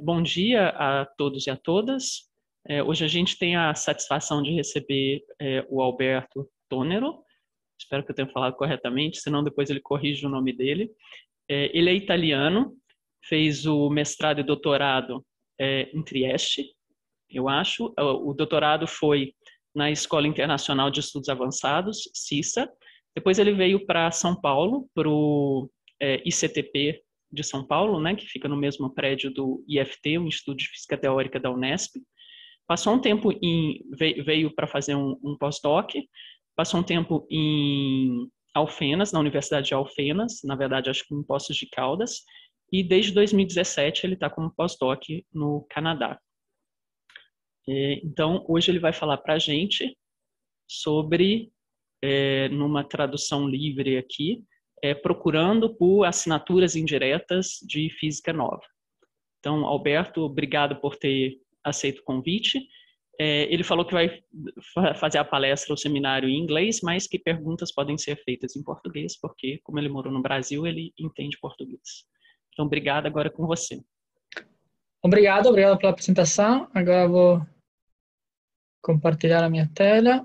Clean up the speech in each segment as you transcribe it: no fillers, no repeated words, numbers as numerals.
Bom dia a todos e a todas. Hoje a gente tem a satisfação de receber o Alberto Tornero. Espero que eu tenha falado corretamente, senão depois ele corrige o nome dele. Ele é italiano, fez o mestrado e doutorado em Trieste, eu acho. O doutorado foi na Escola Internacional de Estudos Avançados, CISA. Depois ele veio para São Paulo, para o ICTP de São Paulo, né, que fica no mesmo prédio do IFT, o Instituto de Física Teórica da Unesp. Passou um tempo veio para fazer um pós-doc, passou um tempo em Alfenas, na Universidade de Alfenas, na verdade acho que em Poços de Caldas, e desde 2017 ele está como pós-doc no Canadá. Então, hoje ele vai falar para a gente sobre, numa tradução livre aqui, procurando por assinaturas indiretas de física nova. Então, Alberto, obrigado por ter aceito o convite. Ele falou que vai fazer a palestra ou seminário em inglês, mas que perguntas podem ser feitas em português, porque, como ele morou no Brasil, ele entende português. Então, obrigado, agora é com você. Obrigado pela apresentação. Agora vou compartilhar a minha tela.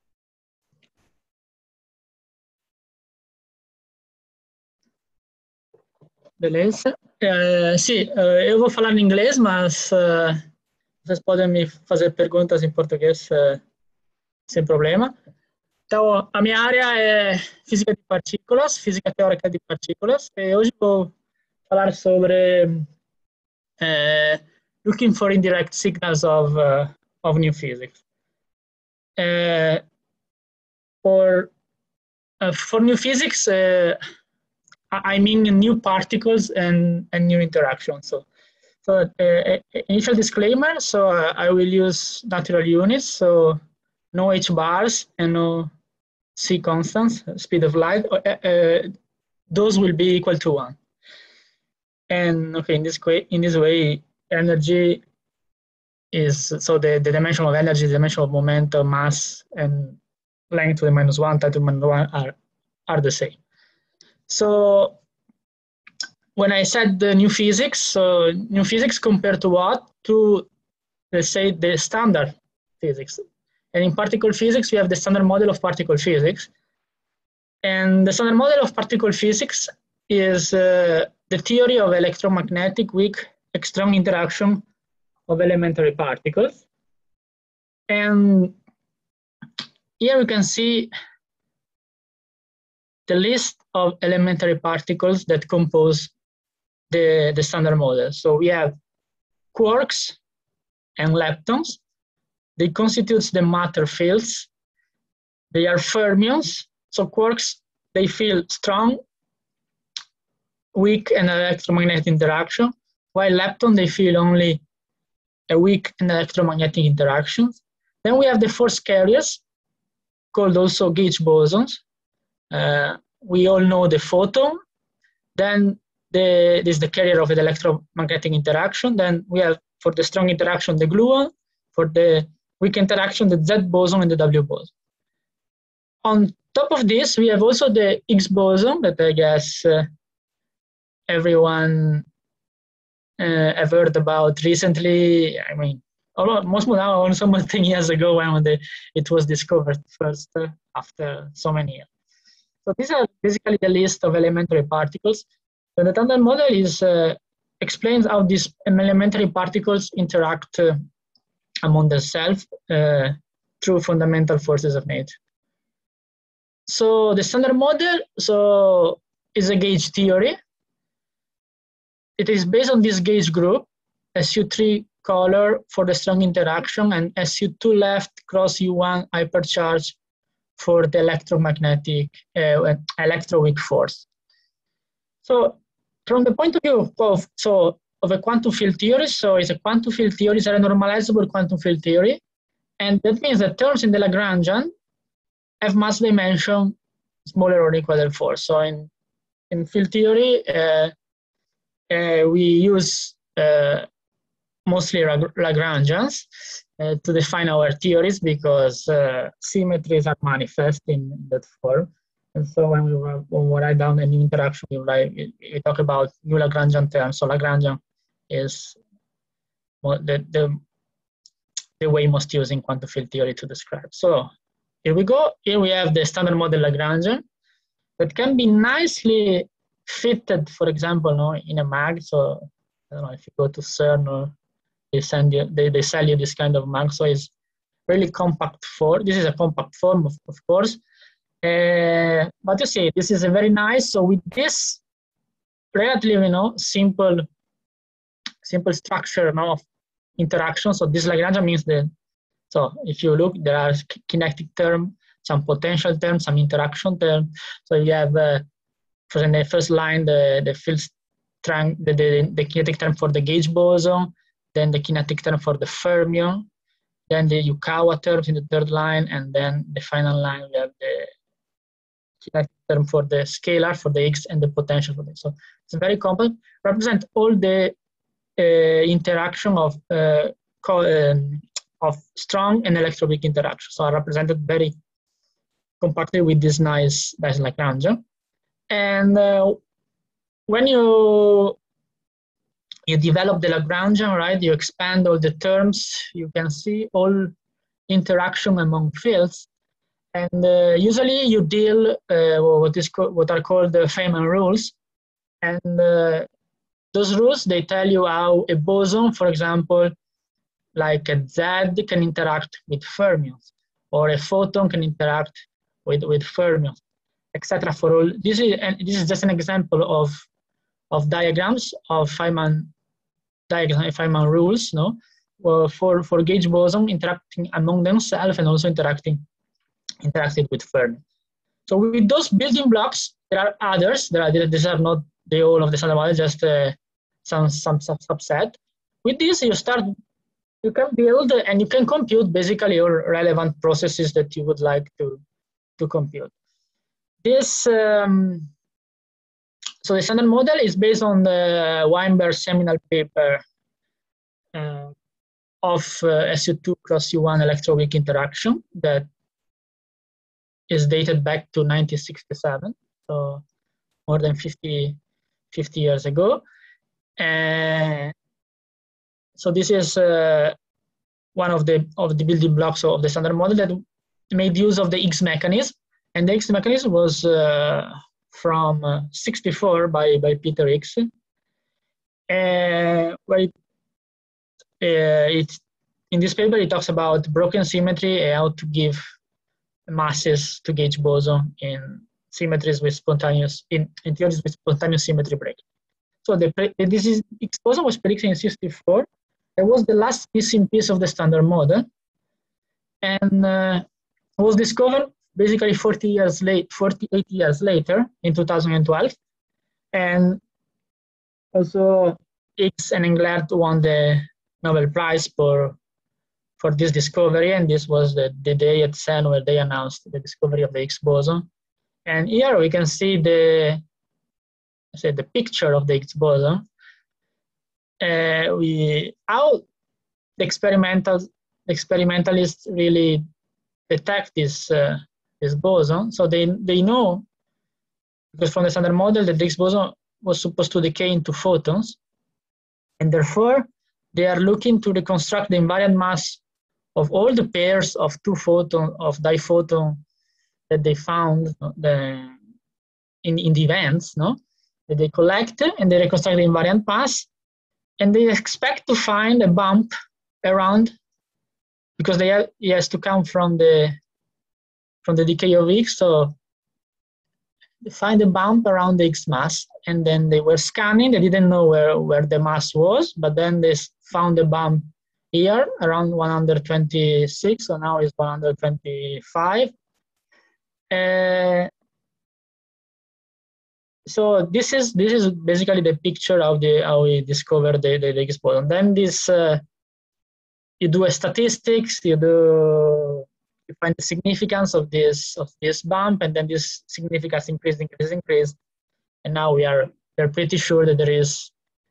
Beleza. Sim, eu vou falar em inglês, mas vocês podem me fazer perguntas em português sem problema. Então, a minha área é física de partículas, física teórica de partículas, e hoje vou falar sobre looking for indirect signals of new physics. For new physics, I mean new particles and new interactions. So initial disclaimer, so I will use natural units, so no h bars and no c constants, speed of light. Those will be equal to 1. And okay, in this way, energy is, so the dimension of energy, the dimension of momentum, mass, and length to the -1, time to the -1 are the same. So when I said the new physics, so new physics compared to what? To, let's say, the standard physics. And in particle physics, we have the standard model of particle physics. And the standard model of particle physics is the theory of electromagnetic weak strong interaction of elementary particles. And here we can see the list of elementary particles that compose the standard model. So we have quarks and leptons. They constitute the matter fields. They are fermions. So quarks, they feel strong, weak, and electromagnetic interaction, while lepton, they feel only a weak and electromagnetic interaction. Then we have the force carriers, called also gauge bosons. We all know the photon. Then this is the carrier of the electromagnetic interaction. Then we have, for the strong interaction, the gluon. For the weak interaction, the Z boson and the W boson. On top of this, we have also the Higgs boson that I guess everyone have heard about recently. I mean, almost 10 years ago when it was discovered first after so many years. So these are basically the list of elementary particles. So the standard model explains how these elementary particles interact among themselves through fundamental forces of nature. So the standard model is a gauge theory. It is based on this gauge group, SU3 color for the strong interaction and SU2 left cross U1 hypercharge for the electromagnetic electroweak force. So from the point of view of a quantum field theory, so it's a quantum field theory, it's a normalizable quantum field theory, and that means that terms in the Lagrangian have mass dimension smaller or equal than 4. So in field theory, we use mostly Lagrangians to define our theories because symmetries are manifest in that form. And so when we write down a new interaction, we talk about new Lagrangian terms. So Lagrangian is the way most used in quantum field theory to describe. So here we go. Here we have the standard model Lagrangian that can be nicely fitted, for example, no, in a mag. So I don't know if you go to CERN or they sell you this kind of mag. So it's really compact form. This is a compact form, of course. But you see, this is a very nice. So with this relatively, simple structure of interaction. So this Lagrangian means that. So if you look, there are kinetic terms, some potential terms, some interaction terms. So you have, for the first line, the field strength, the kinetic term for the gauge boson, then the kinetic term for the fermion, then the Yukawa terms in the third line, and then the final line we have the kinetic term for the scalar, for the Higgs, and the potential for this. So it's very complex. Represent all the interaction of strong and electroweak interaction. So are represented very compactly with this nice Lagrangian. And when you develop the Lagrangian, right, you expand all the terms, you can see all interaction among fields. And usually you deal what are called the Feynman rules. And those rules, they tell you how a boson, for example, like a Z can interact with fermions, or a photon can interact with fermions, etc. For all this is just an example of diagrams of Feynman rules, no, for gauge boson interacting among themselves and also interacting with fermions. So with those building blocks, there are others. These are not the whole of the standard model, just some subset. With this, you can build and you can compute basically all relevant processes that you would like to compute. This, so the standard model is based on the Weinberg seminal paper of SU2 cross U1 electroweak interaction that is dated back to 1967, so more than 50 years ago. So this is one of the building blocks of the standard model that made use of the Higgs mechanism, and the Higgs mechanism was from 64 by Peter Higgs, where in this paper it talks about broken symmetry and how to give masses to gauge boson in symmetries with spontaneous in theories with spontaneous symmetry break. So this Higgs boson was predicted in 64. It was the last missing piece of the standard model, and was discovered basically 48 years later in 2012. And also Higgs and Englert won the Nobel Prize for this discovery, and this was the day at CERN where they announced the discovery of the Higgs boson. And here we can see the picture of the Higgs boson. How the experimentalists really detect this boson. So they know, because from the standard model, that the Higgs boson was supposed to decay into photons, and therefore they are looking to reconstruct the invariant mass of all the pairs of diphoton that they found in the events, no? That they collect and they reconstruct the invariant mass, and they expect to find a bump around, because he has to come from the decay of Higgs. So they find a bump around the Higgs mass, and then they were scanning. They didn't know where the mass was, but then they found a bump here around 126. So now it's 125. So this is basically the picture of how we discovered the Higgs boson. Then this you do a statistics, you find the significance of this bump, and then this significance increase, and now we're pretty sure that there is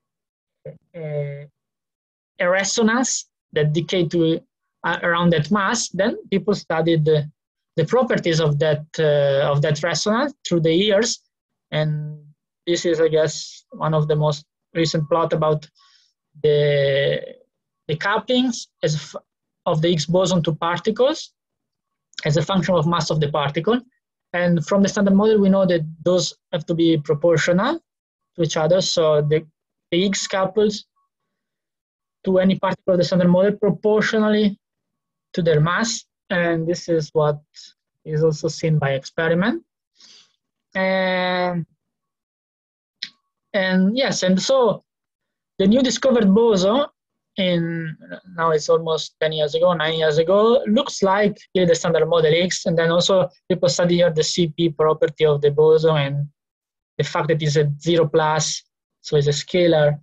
a resonance that decay to around that mass. Then people studied the properties of that resonance through the years. And this is, I guess, one of the most recent plot about the the couplings of the Higgs boson to particles as a function of mass of the particle. And from the standard model, we know that those have to be proportional to each other. So the Higgs couples to any particle of the standard model proportionally to their mass. And this is what is also seen by experiment. And yes, and so the new discovered boson now it's almost 10 years ago, 9 years ago, looks like the standard model Higgs. And then also people study here the CP property of the boson and the fact that it's a 0 plus, so it's a scalar,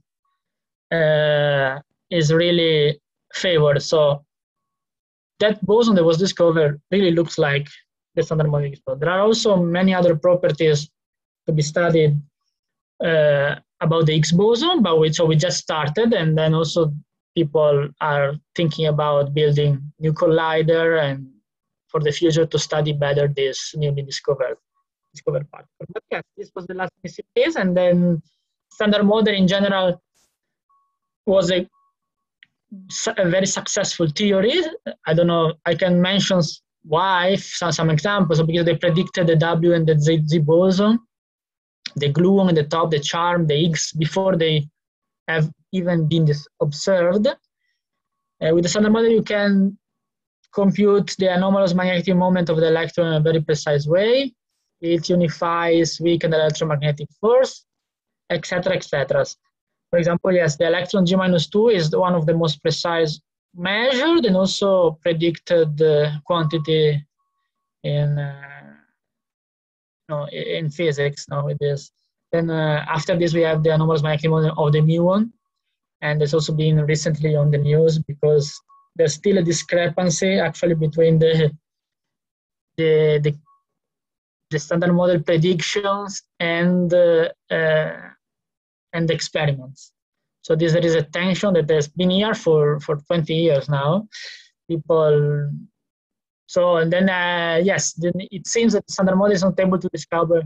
is really favored. So that boson that was discovered really looks like the standard model Higgs boson. There are also many other properties to be studied about the Higgs boson, but we just started, and then also people are thinking about building new collider and for the future to study better this newly discovered particle. But yes, this was the last missing piece, and then standard model in general was a very successful theory. I don't know, I can mention why, some examples, because they predicted the W and the Z boson, the gluon and the top, the charm, the Higgs, before they have even been observed. With the standard model, you can compute the anomalous magnetic moment of the electron in a very precise way. It unifies weakened electromagnetic force, etc., etc. For example, yes, the electron G-2 is one of the most precise measured and also predicted quantity in physics. With this. Then after this, we have the anomalous magnetic moment of the muon, and it's also been recently on the news because there's still a discrepancy actually between the standard model predictions and the experiments. So there is a tension that has been here for 20 years now. So and then yes, then it seems that the standard model is not able to discover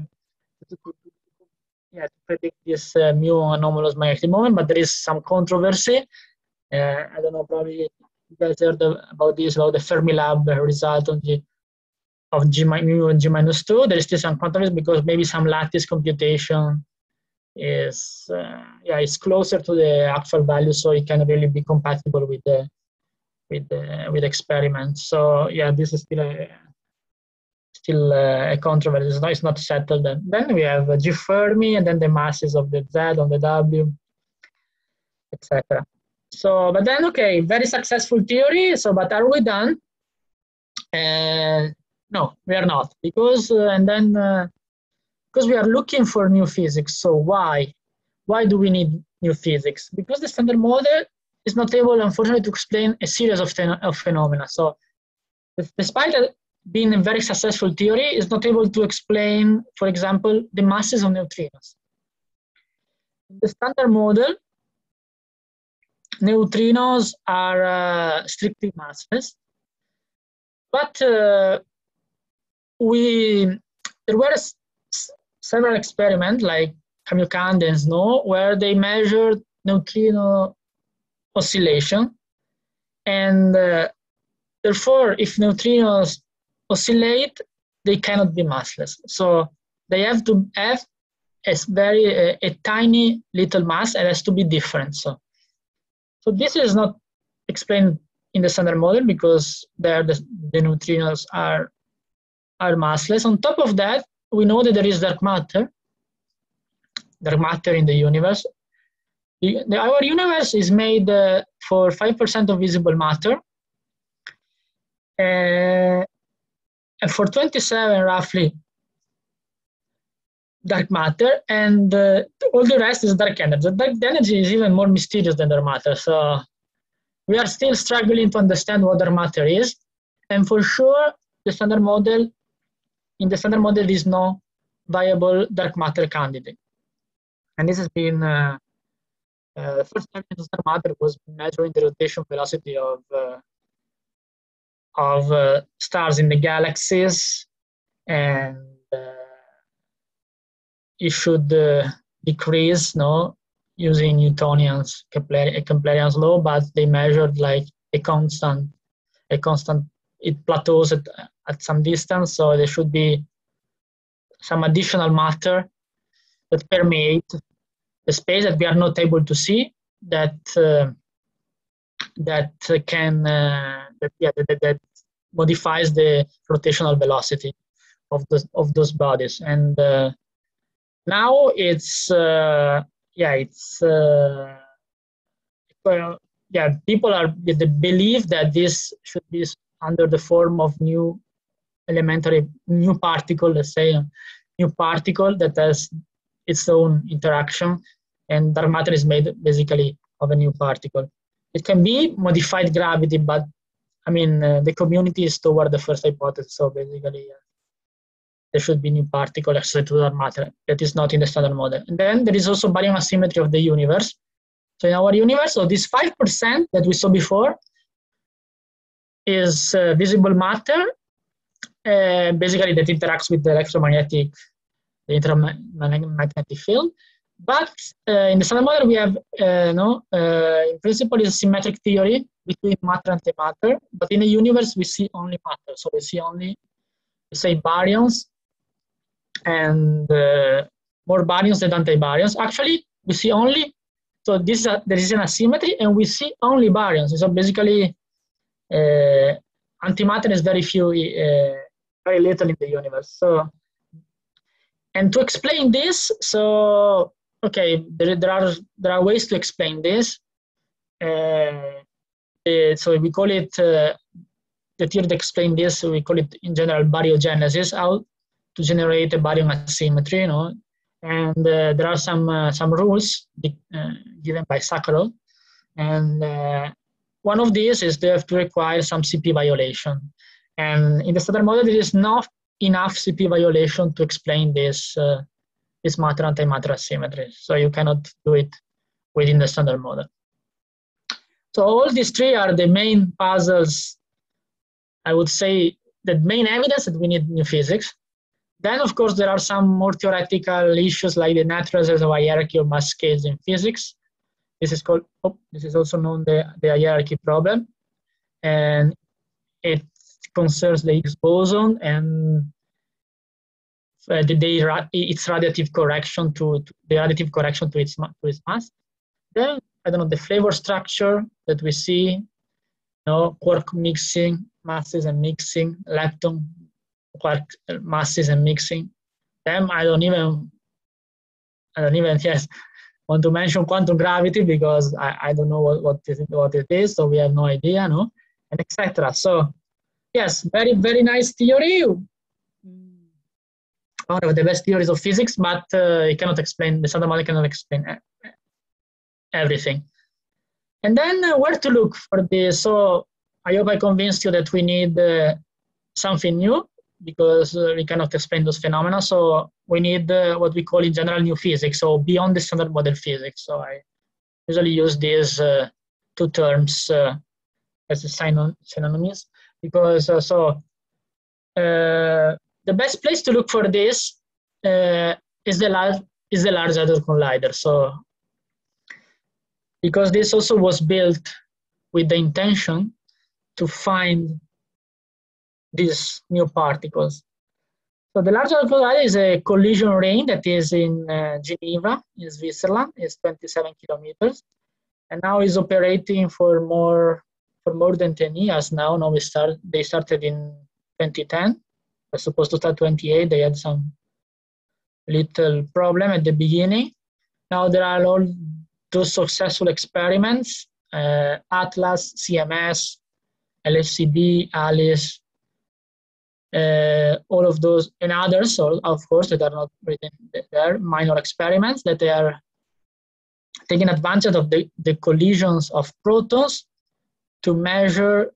to predict this muon anomalous magnetic moment, but there is some controversy. I don't know, probably you guys heard about this, about the Fermilab result of mu and G-2. There is still some controversy because maybe some lattice computation is closer to the actual value, so it can really be compatible with the experiments. So yeah, this is still a controversy. It's not settled. And then we have G Fermi, and then the masses of the Z on the W, etc. So, but then okay, very successful theory. So, but are we done? No, we are not, because because we are looking for new physics. So why do we need new physics? Because the standard model is not able, unfortunately, to explain a series of phenomena. So despite being a very successful theory, it's not able to explain, for example, the masses of neutrinos. In the standard model, neutrinos are strictly massless, but there were several experiments like Kamikaze and Snow where they measured neutrino oscillation, and therefore, if neutrinos oscillate, they cannot be massless. So they have to have a tiny little mass, and it has to be different. So this is not explained in the standard model because there the neutrinos are massless. On top of that, we know that there is dark matter in the universe. Our universe is made for 5% of visible matter, and for 27 roughly dark matter, and all the rest is dark energy. Dark energy is even more mysterious than dark matter. So we are still struggling to understand what dark matter is, and for sure in the standard model is no viable dark matter candidate. And this has been the first time in dark matter was measuring the rotation velocity of stars in the galaxies, and it should decrease using Newtonian's Keplerian's law, but they measured like a constant, it plateaus at some distance, so there should be some additional matter that permeate the space that we are not able to see, that modifies the rotational velocity of those bodies. And now it's people they believe that this should be under the form of new particle, let's say, new particle that has its own interaction, and dark matter is made basically of a new particle. It can be modified gravity, but I mean, the community is toward the first hypothesis, so basically there should be new particle access to dark matter that is not in the standard model. And then there is also baryon asymmetry of the universe. So in our universe, so this 5% that we saw before is visible matter, basically that interacts with the electromagnetic field. But in the standard model, we have in principle is a symmetric theory between matter and antimatter. But in the universe, we see only matter. So we see only, say, baryons and more baryons than antibaryons. Actually, we see only, so there is an asymmetry, and we see only baryons. So basically, antimatter is very little in the universe. So, and to explain this, so okay, there are ways to explain this. So we call it the theory to explain this. We call it in general baryogenesis, how to generate a baryon asymmetry, you know. And there are some rules given by Sakharov, and one of these is they have to require some CP violation. And in the standard model, there is not enough CP violation to explain this matter-antimatter asymmetry. So you cannot do it within the standard model. So all these three are the main puzzles, I would say, the main evidence that we need new physics. Then, of course, there are some more theoretical issues like the natural reservoir hierarchy of mass scales in physics. This is called, this is also known the hierarchy problem. And it concerns the Higgs boson and its radiative correction to its mass. Then, I don't know, the flavor structure that we see, quark mixing, masses and mixing, lepton quark masses and mixing. Then I don't even want to mention quantum gravity because I don't know what it is, so we have no idea, no, and etc. So yes, very, very nice theory. One of the best theories of physics, but it cannot explain, the standard model cannot explain everything. And then where to look for this? So I hope I convinced you that we need something new, because we cannot explain those phenomena. So we need what we call in general new physics, so beyond the standard model physics. So I usually use these two terms as synonyms, because the best place to look for this is the Large Hadron Collider. So because this also was built with the intention to find these new particles. So the Large Hadron Collider is a collision ring that is in Geneva, in Switzerland. It's 27 kilometers, and now is operating for more than 10 years now. Now they started in 2010. They're supposed to start 28. They had some little problem at the beginning. Now there are all those successful experiments: Atlas, CMS, LFCB, ALICE. All of those and others, of course, that are not written there, minor experiments that they are taking advantage of the collisions of protons to measure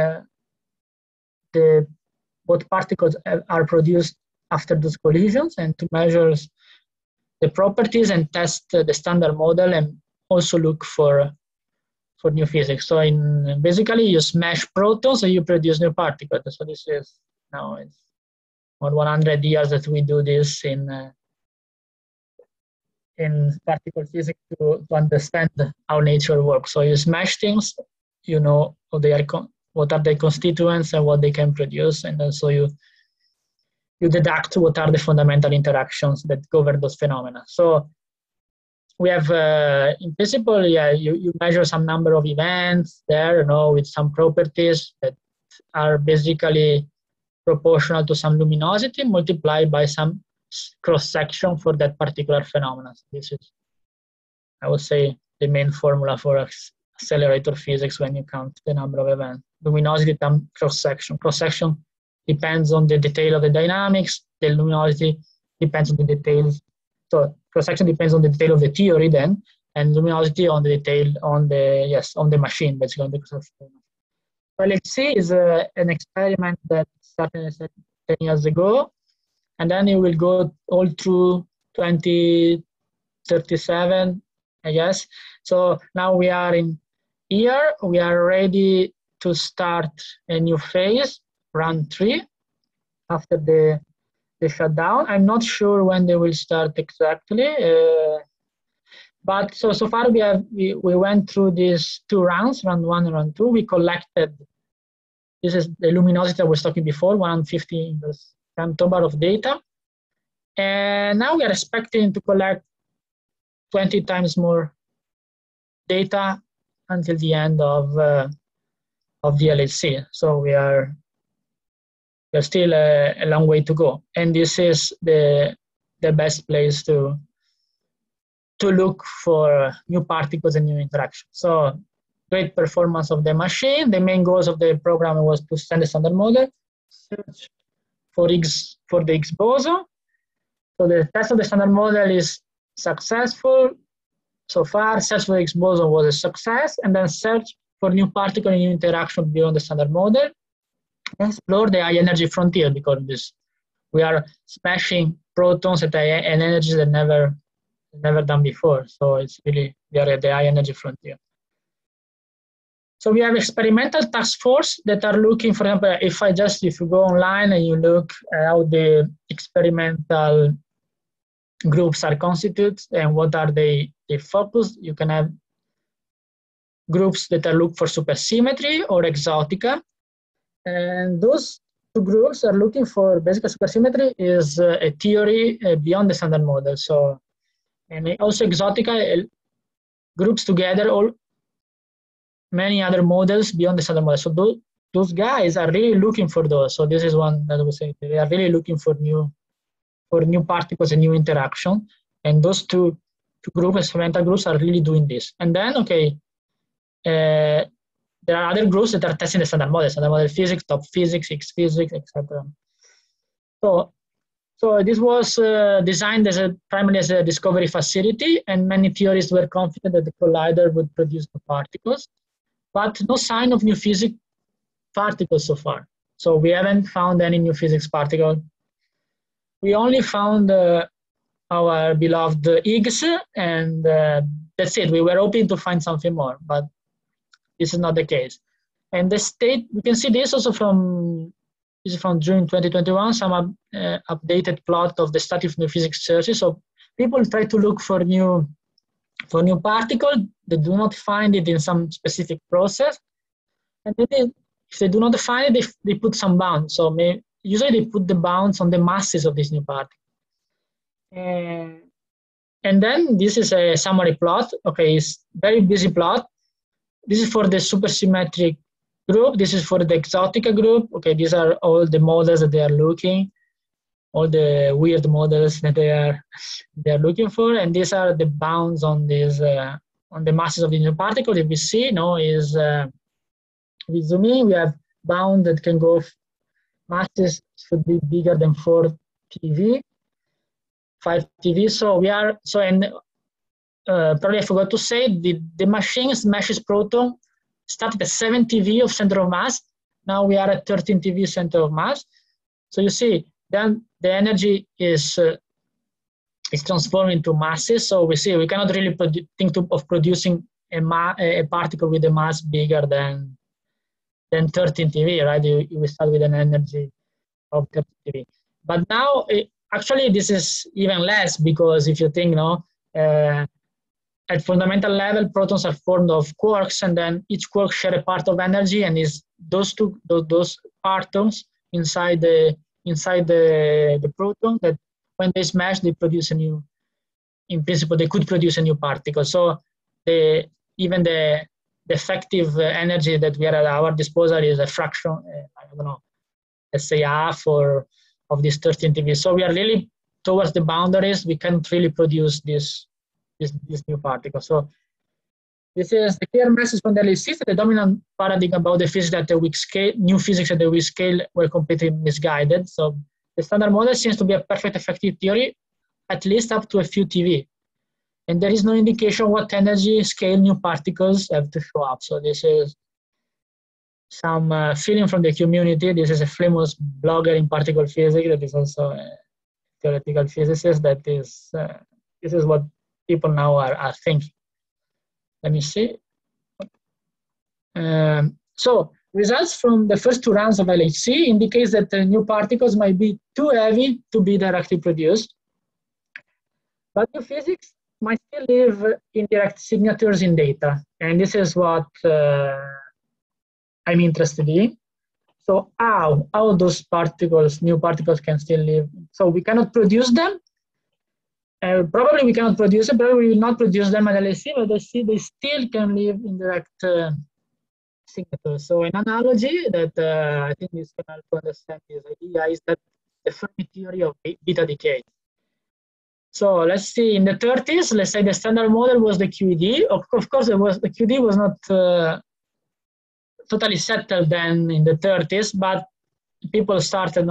what particles are produced after those collisions, and to measure the properties and test the standard model, and also look for new physics. So basically you smash protons and you produce new particles. So this is, now it's more 100 years that we do this in in particle physics to understand how nature works. So you smash things, you know what are their constituents and what they can produce, and then so you deduct what are the fundamental interactions that govern those phenomena. So we have, in principle, yeah, you measure some number of events there, with some properties that are basically proportional to some luminosity multiplied by some cross-section for that particular phenomenon. So this is, I would say, the main formula for accelerator physics when you count the number of events. Luminosity times cross-section. Cross-section depends on the detail of the dynamics. The luminosity depends on the details. So cross-section depends on the detail of the theory then, and luminosity on the detail on the machine, basically on the cross-section. Well, let's see is an experiment that started 10 years ago, and then it will go all through 2037, I guess. So now we are in here. We are ready to start a new phase, round 3, after the shutdown. I'm not sure when they will start exactly, but so far we went through these 2 rounds, round 1 and round 2. We collected, this is the luminosity I was talking before, 150 in the femtobar of data, and now we are expecting to collect 20 times more data until the end of the LHC. So we are still a long way to go, and this is the best place to look for new particles and new interactions. So great performance of the machine. The main goals of the program was to send a standard model, search for the Higgs boson. So the test of the standard model is successful so far. Search for the Higgs boson was a success, and then search for new particle and new interaction beyond the standard model. Explore the high energy frontier, because we are smashing protons at an energy that never done before. So it's really, we are at the high energy frontier. So we have experimental task force that are looking, for example, if you go online and you look at how the experimental groups are constituted and what are they focused, you can have groups that are looking for supersymmetry or exotica. And those 2 groups are looking for basically supersymmetry is a theory beyond the standard model. So, and also exotica groups together many other models beyond the standard model. So those guys are really looking for those. So this is one that I was saying, they are really looking for new particles and new interaction. And those two groups, experimental groups, are really doing this. And then, okay, there are other groups that are testing the standard model physics, top physics, Higgs physics, etc. So this was designed primarily as a discovery facility, and many theorists were confident that the collider would produce the particles, but no sign of new physics particles so far. So we haven't found any new physics particle. We only found our beloved Higgs, and that's it. We were hoping to find something more, but this is not the case. And the state, we can see this also from June 2021, some updated plot of the status of new physics searches. So people try to look for new particle. They do not find it in some specific process. And then if they do not find it, they put some bounds. So usually they put the bounds on the masses of this new particle. And then this is a summary plot. Okay, it's very busy plot. This is for the supersymmetric group. This is for the exotica group. Okay, these are all the models that they are looking, all the weird models that they are looking for, and these are the bounds on these on the masses of the new particle. If we see, we zoom in, we have bound that can go. Masses should be bigger than 4 TeV, 5 TeV. So we are probably I forgot to say, the machine smashes proton, started at 7 TeV of center of mass. Now we are at 13 TeV center of mass. So you see, then the energy is transformed into masses. So we see we cannot really think of producing a particle with a mass bigger than 13 TeV, right? You start with an energy of 13 TeV. But now, actually, this is even less, because if you think, At fundamental level, protons are formed of quarks, and then each quark share a part of energy, and is those partons inside the proton that when they smash, they produce a new. In principle, they could produce a new particle. So even the effective energy that we have at our disposal is a fraction. I don't know, let's say half of this 13 TeV. So we are really towards the boundaries. We can't really produce this new particle. So this is the clear message from the early 60s. The dominant paradigm about the physics at the weak scale, new physics at the weak scale, were completely misguided. So the standard model seems to be a perfect effective theory, at least up to a few TeV. And there is no indication what energy scale new particles have to show up. So this is some feeling from the community. This is a famous blogger in particle physics that is also a theoretical physicist. That is, this is what people now are thinking. Let me see. So results from the first two rounds of LHC indicates that the new particles might be too heavy to be directly produced. But new physics might still leave indirect signatures in data. And this is what I'm interested in. So how those particles, new particles, can still live. So we cannot produce them. Probably we cannot produce them. Probably we will not produce them at LHC, but they still can live in direct signatures. So an analogy that I think is going to help to understand this idea is that the Fermi theory of beta decay. So let's see, in the 30s, let's say the standard model was the QED. Of course, the QED was not totally settled then in the 30s, but people started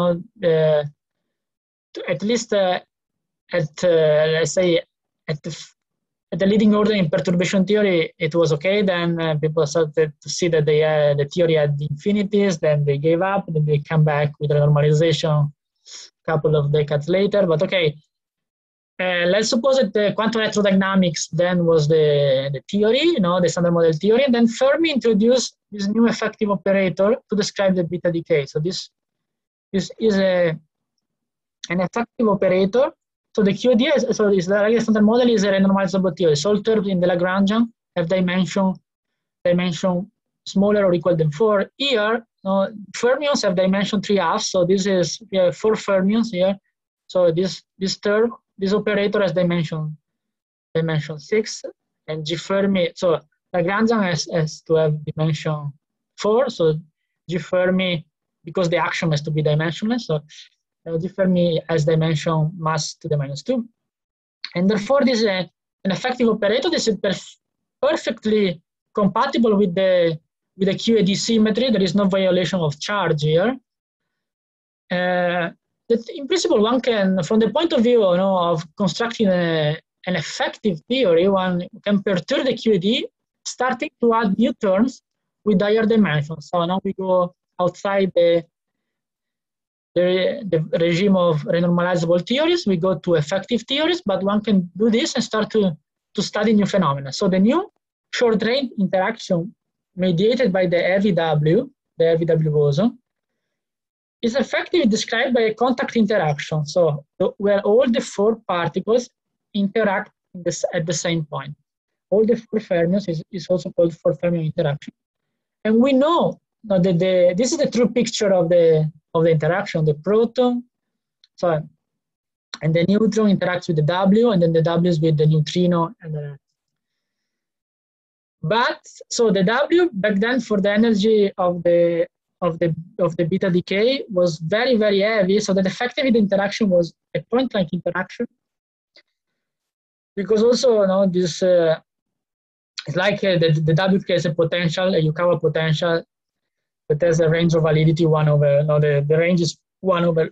at least let's say at the leading order in perturbation theory, it was okay. Then people started to see that the theory had infinities. Then they gave up. Then they come back with a normalization a couple of decades later. But okay, let's suppose that the quantum electrodynamics then was the theory, the standard model theory. And then Fermi introduced this new effective operator to describe the beta decay. So this is an effective operator. So the QED, so is the standard model is a renormalizable theory. So all terms in the Lagrangian have dimension smaller or equal than 4. Here, fermions have dimension 3/2. So this is, we have 4 fermions here. So this term, this operator has dimension 6, and G Fermi. So Lagrangian has to have dimension 4. So G Fermi, because the action has to be dimensionless. So G Fermi has dimension mass to the -2, and therefore this is an effective operator. This is perfectly compatible with the QED symmetry. There is no violation of charge here. That in principle, one can, from the point of view of constructing an effective theory, one can perturb the QED, starting to add new terms with higher dimensions. So now we go outside the regime of renormalizable theories, we go to effective theories, but one can do this and start to study new phenomena. So the new short-range interaction mediated by the LVW, the LVW boson, is effectively described by a contact interaction. So where all the 4 particles interact at the same point. All the 4 fermions is also called 4 fermion interaction. And we know that this is the true picture of the interaction. The proton, and the neutron interacts with the W, and then the W is with the neutrino. But so the W back then for the energy of the beta decay was very, very heavy, so that effectively the interaction was a point-like interaction. Because also, this it's like the W has a potential, a Yukawa potential, that has a range of validity 1 over, the range is 1 over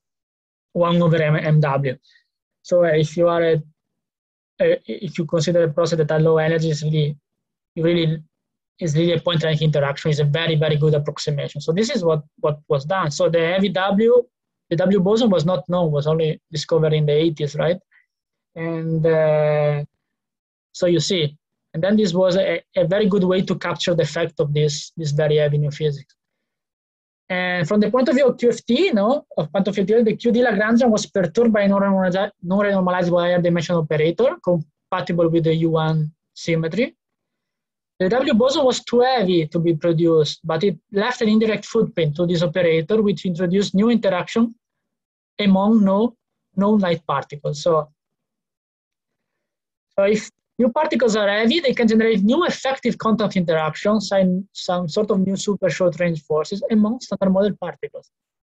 MW. So if you are if you consider a process that has low energy, it's really a point-like interaction. Is a very, very good approximation. So this is what was done. So the heavy W, the W boson was not known, was only discovered in the 80s, right? And so you see, and then this was a very good way to capture the effect of this very heavy new physics. And from the point of view of QFT, of quantum field theory, the QD Lagrangian was perturbed by a non-renormalizable higher dimension operator compatible with the U1 symmetry. The W boson was too heavy to be produced, but it left an indirect footprint to this operator, which introduced new interaction among no light particles. So if new particles are heavy, they can generate new effective contact interactions and some sort of new super short range forces among standard model particles.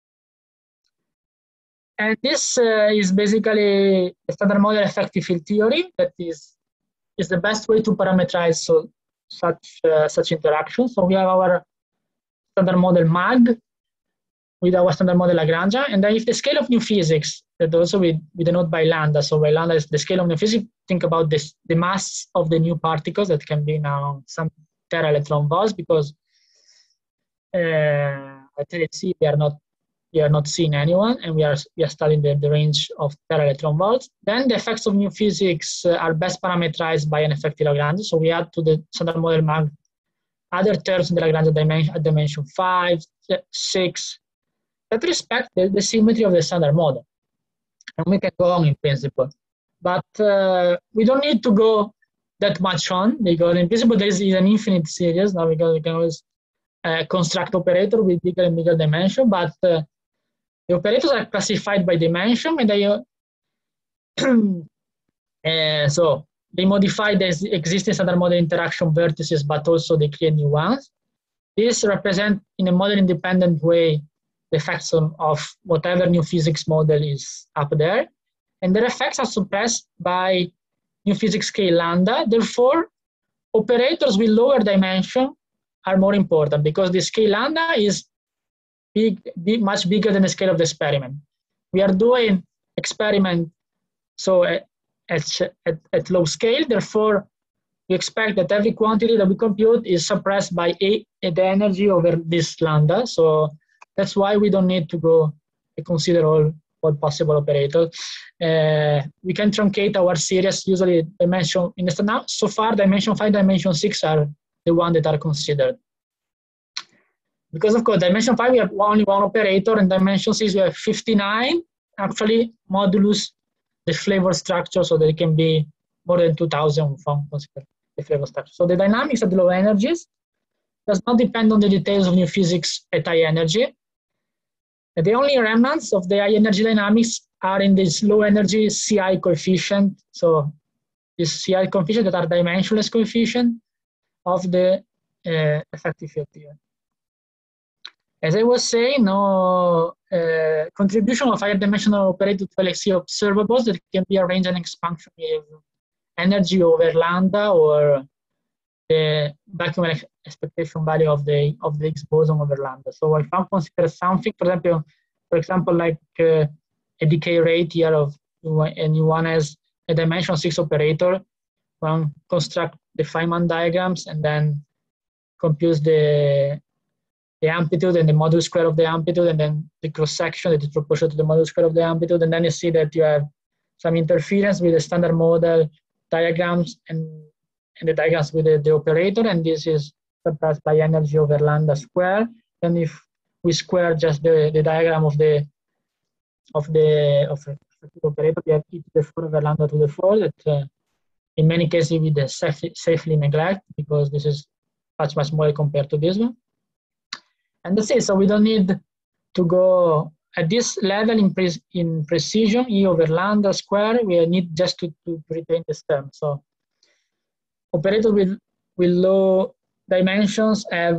And this is basically a standard model effective field theory that is the best way to parameterize such interactions. So we have our standard model MAG with our standard model Lagrangian, and then if the scale of new physics, that also we denote by lambda, so by lambda is the scale of new physics, think about this, the mass of the new particles that can be now some tera electron volts, because at LHC we are not seeing anyone, and we are studying the range of tera electron volts. Then the effects of new physics are best parameterized by an effective Lagrangian. So we add to the standard model MAG other terms in the Lagrangian dimension at dimension 5, 6, that respect the symmetry of the standard model. And we can go on in principle. But we don't need to go that much on, because in principle there is an infinite series, now because we can always construct operator with bigger and bigger dimension, but the operators are classified by dimension, and so they modify the existing standard model interaction vertices, but also they create new ones. This represents in a model independent way the effects of whatever new physics model is up there, and their effects are suppressed by new physics scale lambda. Therefore, operators with lower dimension are more important, because the scale lambda is much bigger than the scale of the experiment. We are doing experiment so at low scale, therefore we expect that every quantity that we compute is suppressed by the energy over this lambda. So that's why we don't need to go and consider all possible operators. We can truncate our series, usually dimension, now so far dimension 5, dimension 6 are the ones that are considered. Because of course, dimension 5 we have only one operator, and dimension 6 we have 59, actually modulus the flavor structure, so that it can be more than 2000 from consider the flavor structure. So the dynamics at low energies does not depend on the details of new physics at high energy. The only remnants of the high energy dynamics are in this low energy CI coefficient. So this CI coefficient that are dimensionless coefficient of the effective field theory. As I was saying, contribution of higher dimensional operator to LHC observables that can be arranged in expansion with energy over lambda, or the vacuum expectation value of the Higgs boson over lambda. So if I consider something, for example, like a decay rate here of and U1 has a dimension 6 operator, one construct the Feynman diagrams and then compute the amplitude and the modulus square of the amplitude, and then the cross section that is proportional to the modulus square of the amplitude, and then you see that you have some interference with the standard model diagrams and the diagrams with the operator, and this is suppressed by energy over lambda square. And if we square just the diagram of the operator, we have e to the 4 over lambda to the 4 that in many cases we safely neglect, because this is much more compared to this one. And that's it. So we don't need to go at this level in precision, E over lambda square. We need just to retain this term. So operators with low dimensions have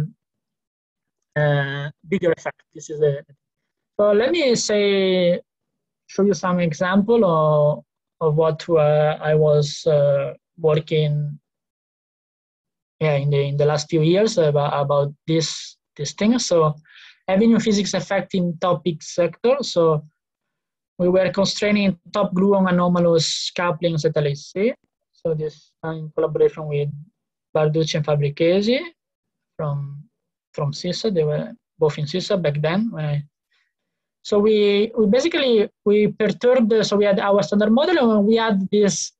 bigger effect. This is so let me show you some example of what I was working in the last few years about this thing. So having new physics effect in topic sector. So we were constraining top gluon anomalous couplings at LHC. So this in collaboration with Barducci and Fabricesi from CISA. They were both in CISA back then. So we basically perturbed. So we had our standard model, and we had this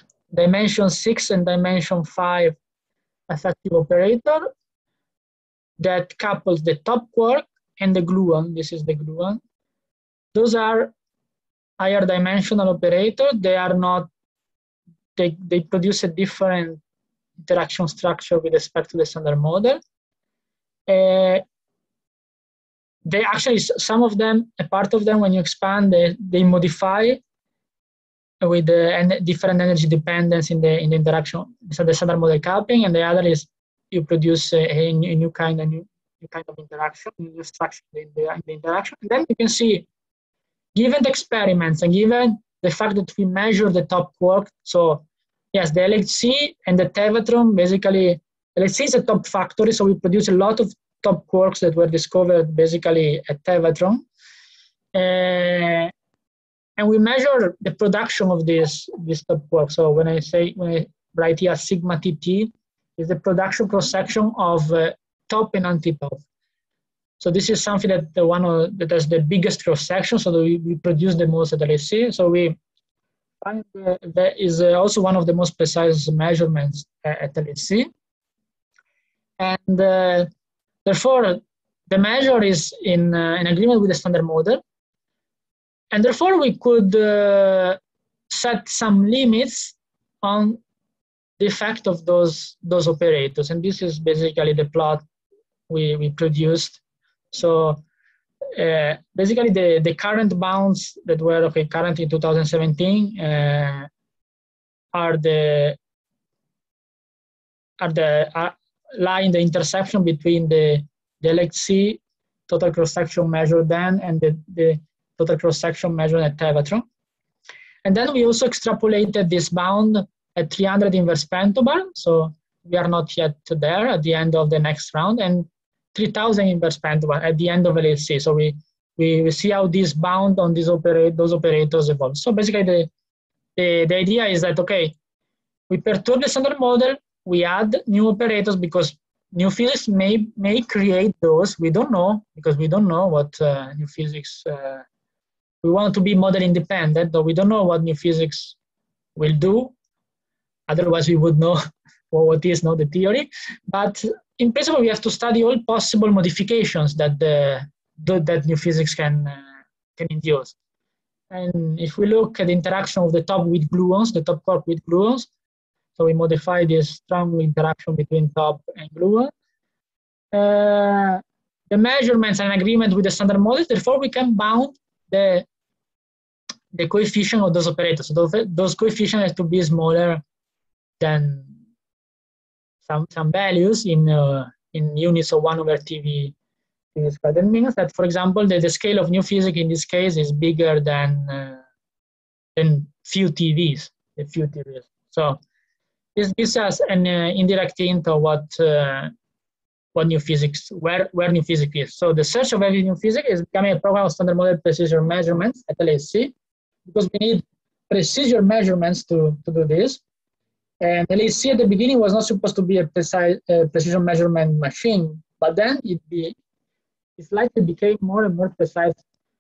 dimension 6 and dimension 5 effective operator. that couples the top quark and the gluon. This is the gluon. Those are higher dimensional operators. They are not, they produce a different interaction structure with respect to the standard model. They actually, some of them, a part of them, when you expand, they modify with the different energy dependence in the interaction. So the standard model coupling, and the other is you produce a new kind of interaction, new structure in the interaction. And then you can see, given the experiments and given the fact that we measure the top quark, so yes, the LHC and the tevatron, basically, LHC is a top factory, so we produce a lot of top quarks that were discovered basically at tevatron. And we measure the production of this top quark. So when I write here sigma TT, is the production cross-section of top and anti-top. So this is something that that has the biggest cross-section, so that we produce the most at LHC. So we find that is also one of the most precise measurements at LHC. And therefore, the measure is in agreement with the standard model. And therefore, we could set some limits on the effect of those operators. And this is basically the plot we produced. So basically, the current bounds that were current in 2017 lie in the intersection between the LHC total cross-section measured then and the total cross-section measured at tevatron. And then we also extrapolated this bound at 300 inverse pentobarn. So we are not yet there at the end of the next round, and 3000 inverse pentobarn at the end of LHC. So we see how this bound on those operators evolve. So basically the idea is that, okay, we perturb the standard model, we add new operators because new physics may create those. We don't know, because we don't know what new physics, we want to be model independent, though we don't know what new physics will do. Otherwise we would know what is not the theory. But in principle, we have to study all possible modifications that that new physics can induce. And if we look at the interaction of the top with gluons, the top quark with gluons, so we modify this strong interaction between top and gluon. The measurements are in agreement with the standard model, therefore we can bound the coefficient of those operators. So those coefficients have to be smaller than some values in units of 1 over TV squared. That means that, for example, the scale of new physics in this case is bigger than few TVs, the few TVs. So this gives us an indirect hint of what new physics, where new physics is. So the search of every new physics is becoming a program of standard model precision measurements at LHC, because we need precision measurements to do this. And LHC at the beginning was not supposed to be a precision measurement machine, but then it slightly became more and more precise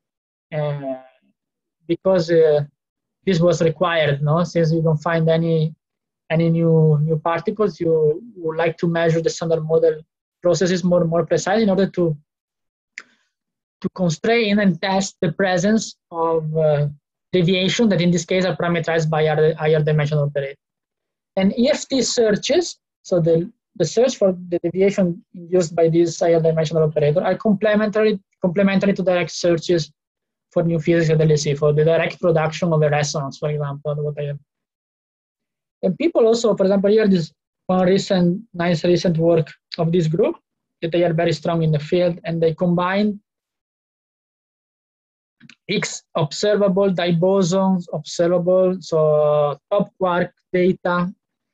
because this was required, no? Since you don't find any new particles, you would like to measure the standard model processes more and more precise in order to constrain and test the presence of deviation that in this case are parameterized by higher dimensional operator. And EFT searches, so the search for the deviation induced by this higher dimensional operator, are complementary to direct searches for new physics at LHC, for the direct production of a resonance, for example, whatever. And people also, for example, here this one nice recent work of this group, that they are very strong in the field, and they combine Higgs observable, dibosons observable, so top quark data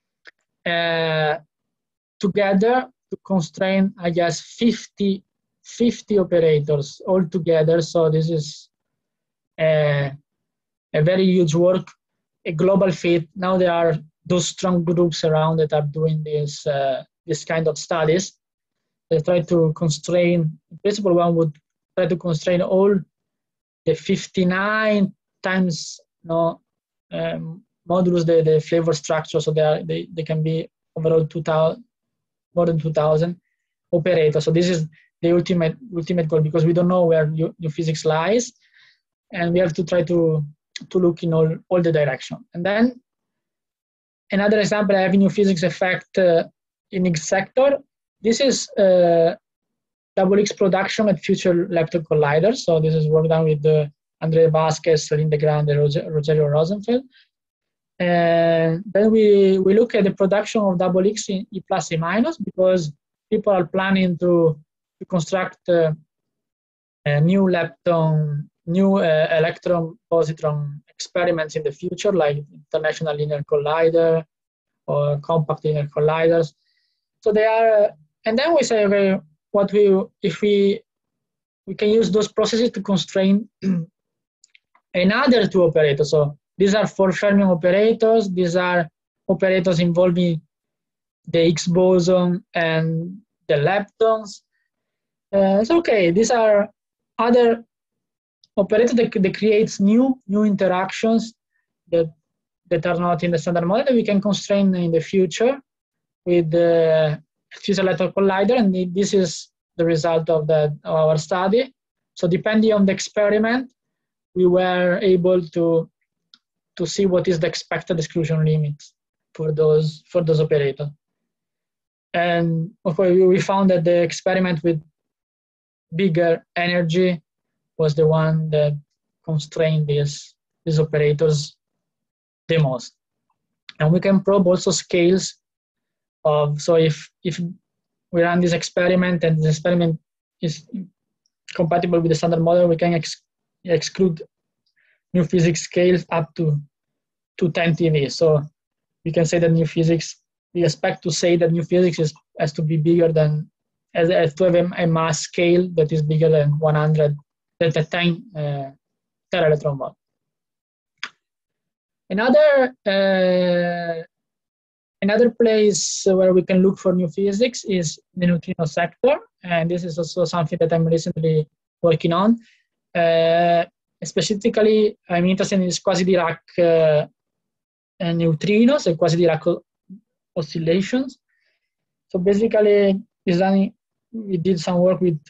together to constrain, I guess, 50 operators all together. So this is a very huge work, a global fit. Now there are those strong groups around that are doing this kind of studies. They try to constrain, in principle, one would try to constrain all the 59 times modulus the flavor structure, so they can be overall 2,000, more than 2,000. operator. So this is the ultimate goal, because we don't know where new physics lies, and we have to try to look in all the direction. And then another example, I have new physics effect in Higgs sector. This is double Higgs production at future lepton colliders. So this is work done with Andrea Vasquez, Linda Grande, Rogerio Rosenfeld. And then we look at the production of double Higgs in E plus, E minus, because people are planning to construct new electron-positron experiments in the future, like International Linear Collider or compact linear colliders. So they are, and then we say, okay, if we can use those processes to constrain another two operators. So these are for fermion operators. These are operators involving the Higgs boson and the leptons. So okay, these are other operators that creates new interactions that are not in the standard model that we can constrain in the future with the future electron collider, and this is the result of our study. So depending on the experiment, we were able to see what is the expected exclusion limits for those operators. And okay, we found that the experiment with bigger energy was the one that constrained these operators the most. And we can probe also scales of, so if we run this experiment and the experiment is compatible with the standard model, we can exclude new physics scales up to 10 TeV. So we can say that new physics, we expect to say that new physics has to be bigger than, has to have a mass scale that is bigger than 100, that 10 tera-electron volt. Another place where we can look for new physics is the neutrino sector, and this is also something that I'm recently working on. Specifically, I'm interested in these quasi-Dirac neutrinos and quasi-Dirac oscillations. So basically, we did some work with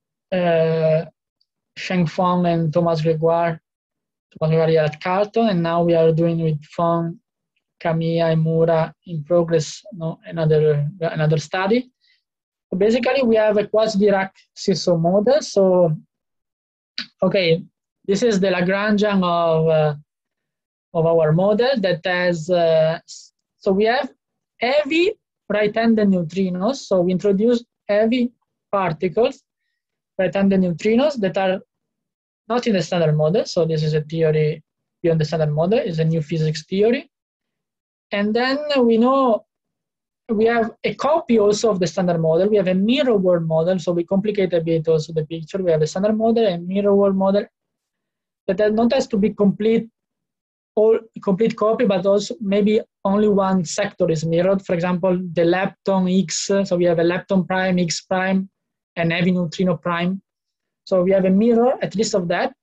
Sheng Feng and Thomas Gregoire at Carleton, and now we are doing with Feng, Kamiya, and Mura in progress, another study. So basically, we have a quasi-Dirac seesaw model. So, okay, this is the Lagrangian of our model that has, so we have heavy right-handed neutrinos. So we introduce heavy particles, right-handed neutrinos that are not in the standard model. So this is a theory beyond the standard model, is a new physics theory. And then we know we have a copy also of the standard model. We have a mirror world model. So we complicate a bit also the picture. We have a standard model and mirror world model that not has to be complete copy, but also maybe only one sector is mirrored. For example, the lepton Higgs. So we have a lepton prime, Higgs prime, and heavy neutrino prime. So we have a mirror, at least of that.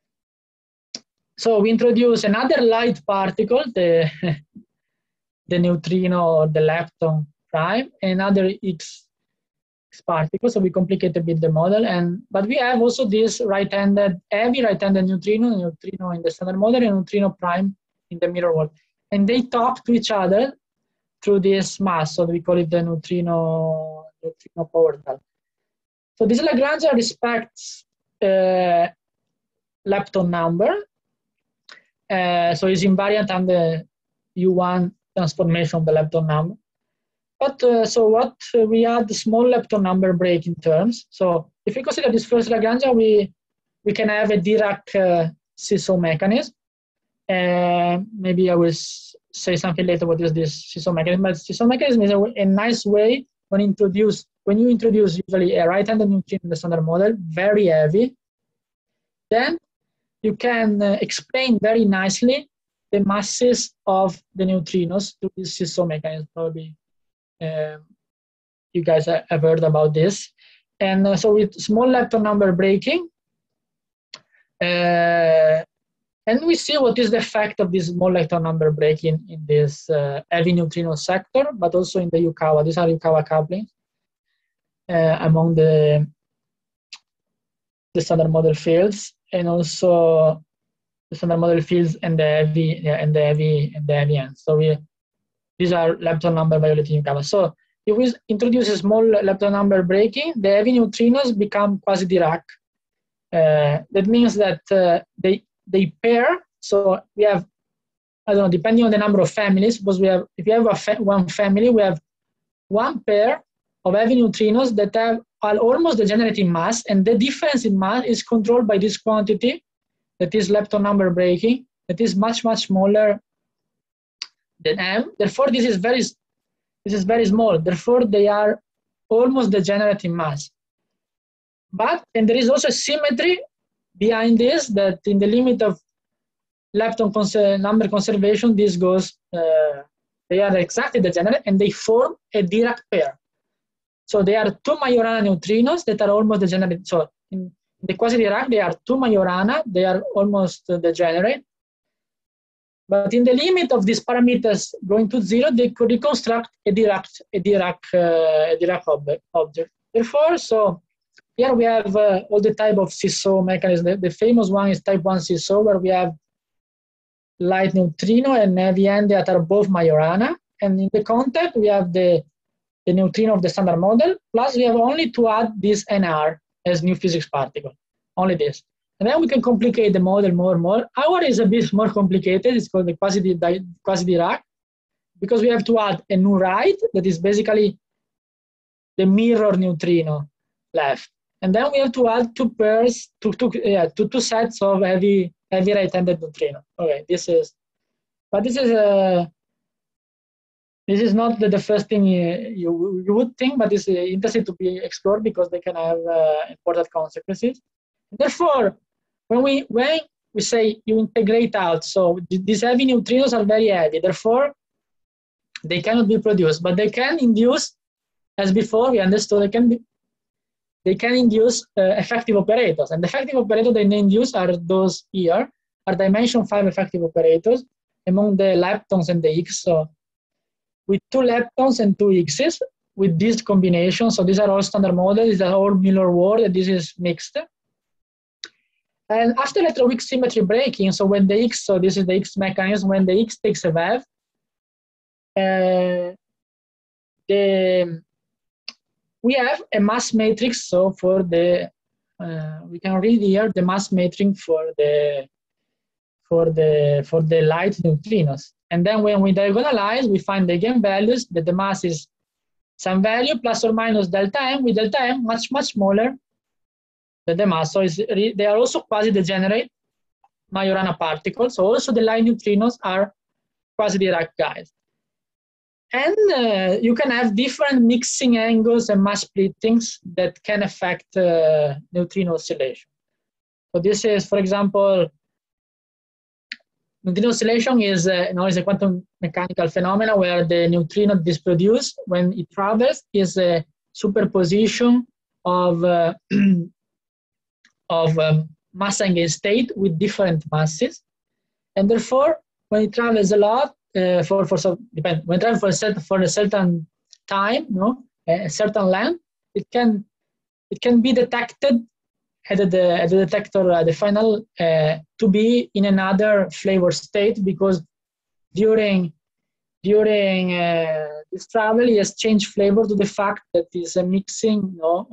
So we introduce another light particle, the neutrino or the lepton prime, another Higgs particle. So we complicate a bit the model, but we have also this heavy right-handed neutrino in the standard model, and neutrino prime in the mirror world, and they talk to each other through this mass. So we call it the neutrino portal. So this Lagrangian respects lepton number. So it's invariant under U1 transformation of the lepton number. But so what we add the small lepton number breaking terms. So if we consider this first Lagrangian, we can have a Dirac seesaw mechanism. Maybe I will say something later what is this seesaw mechanism. But seesaw mechanism is a nice way when you introduce usually a right-handed neutrino in the standard model, very heavy, then you can explain very nicely the masses of the neutrinos through this seesaw mechanism. Probably you guys have heard about this. And so with small lepton number breaking, and we see what is the effect of this small lepton number breaking in this heavy neutrino sector, but also in the Yukawa. These are Yukawa couplings. among the standard model fields, and also the standard model fields and the heavy ends. So these are lepton number violating gamma. So if we introduce a small lepton number breaking, the heavy neutrinos become quasi-Dirac. That means that they pair. So we have, I don't know, depending on the number of families, because if you have one family, we have one pair of heavy neutrinos that are almost degenerate mass, and the difference in mass is controlled by this quantity that is lepton number breaking, that is much smaller than m. Therefore, this is very small. Therefore, they are almost degenerate in mass. And there is also a symmetry behind this, that in the limit of lepton number conservation, this goes, they are exactly degenerate, and they form a Dirac pair. So they are two Majorana neutrinos that are almost degenerate. So in the quasi-Dirac, they are two Majorana, they are almost degenerate. But in the limit of these parameters going to 0, they could reconstruct a Dirac object. Therefore, so here we have all the type of seesaw mechanism. The famous one is type 1 seesaw, where we have light neutrino and heavy end that are both Majorana. And in the contact, we have the neutrino of the standard model, plus we have only to add this NR as new physics particle, only this. And then we can complicate the model more and more. Our is a bit more complicated. It's called the quasi-Dirac, because we have to add a new right that is basically the mirror neutrino left. And then we have to add two pairs, two sets of heavy right-handed neutrino. Okay, this is not the first thing you would think, but it's interesting to be explored because they can have important consequences. Therefore, when we say you integrate out, so these heavy neutrinos are very heavy, therefore they cannot be produced, but they can induce, as before we understood, they can induce effective operators, and the effective operators they induce are those here, are dimension 5 effective operators among the leptons and the Higgs. So with 2 leptons and 2 Higgses, with this combination, so these are all standard models, these are all Miller word, and this is mixed. And after electroweak symmetry breaking, so when the Higgs, so this is the Higgs mechanism, when the Higgs takes a wave, we have a mass matrix. So for the, we can read here the mass matrix for the light neutrinos. And then when we diagonalize, we find the eigenvalues that the mass is some value plus or minus delta m, with delta m much smaller than the mass. So they are also quasi-degenerate Majorana particles. So also the light neutrinos are quasi-Dirac guys. And you can have different mixing angles and mass splittings that can affect neutrino oscillation. So this is, for example, neutrino oscillation is a quantum mechanical phenomenon where the neutrino that is produced when it travels is a superposition of mass eigenstate with different masses, and therefore when it travels a lot when it travels for a certain time, a certain length, it can be detected at the detector at the final to be in another flavor state, because during this travel he has changed flavor to the fact that is a mixing of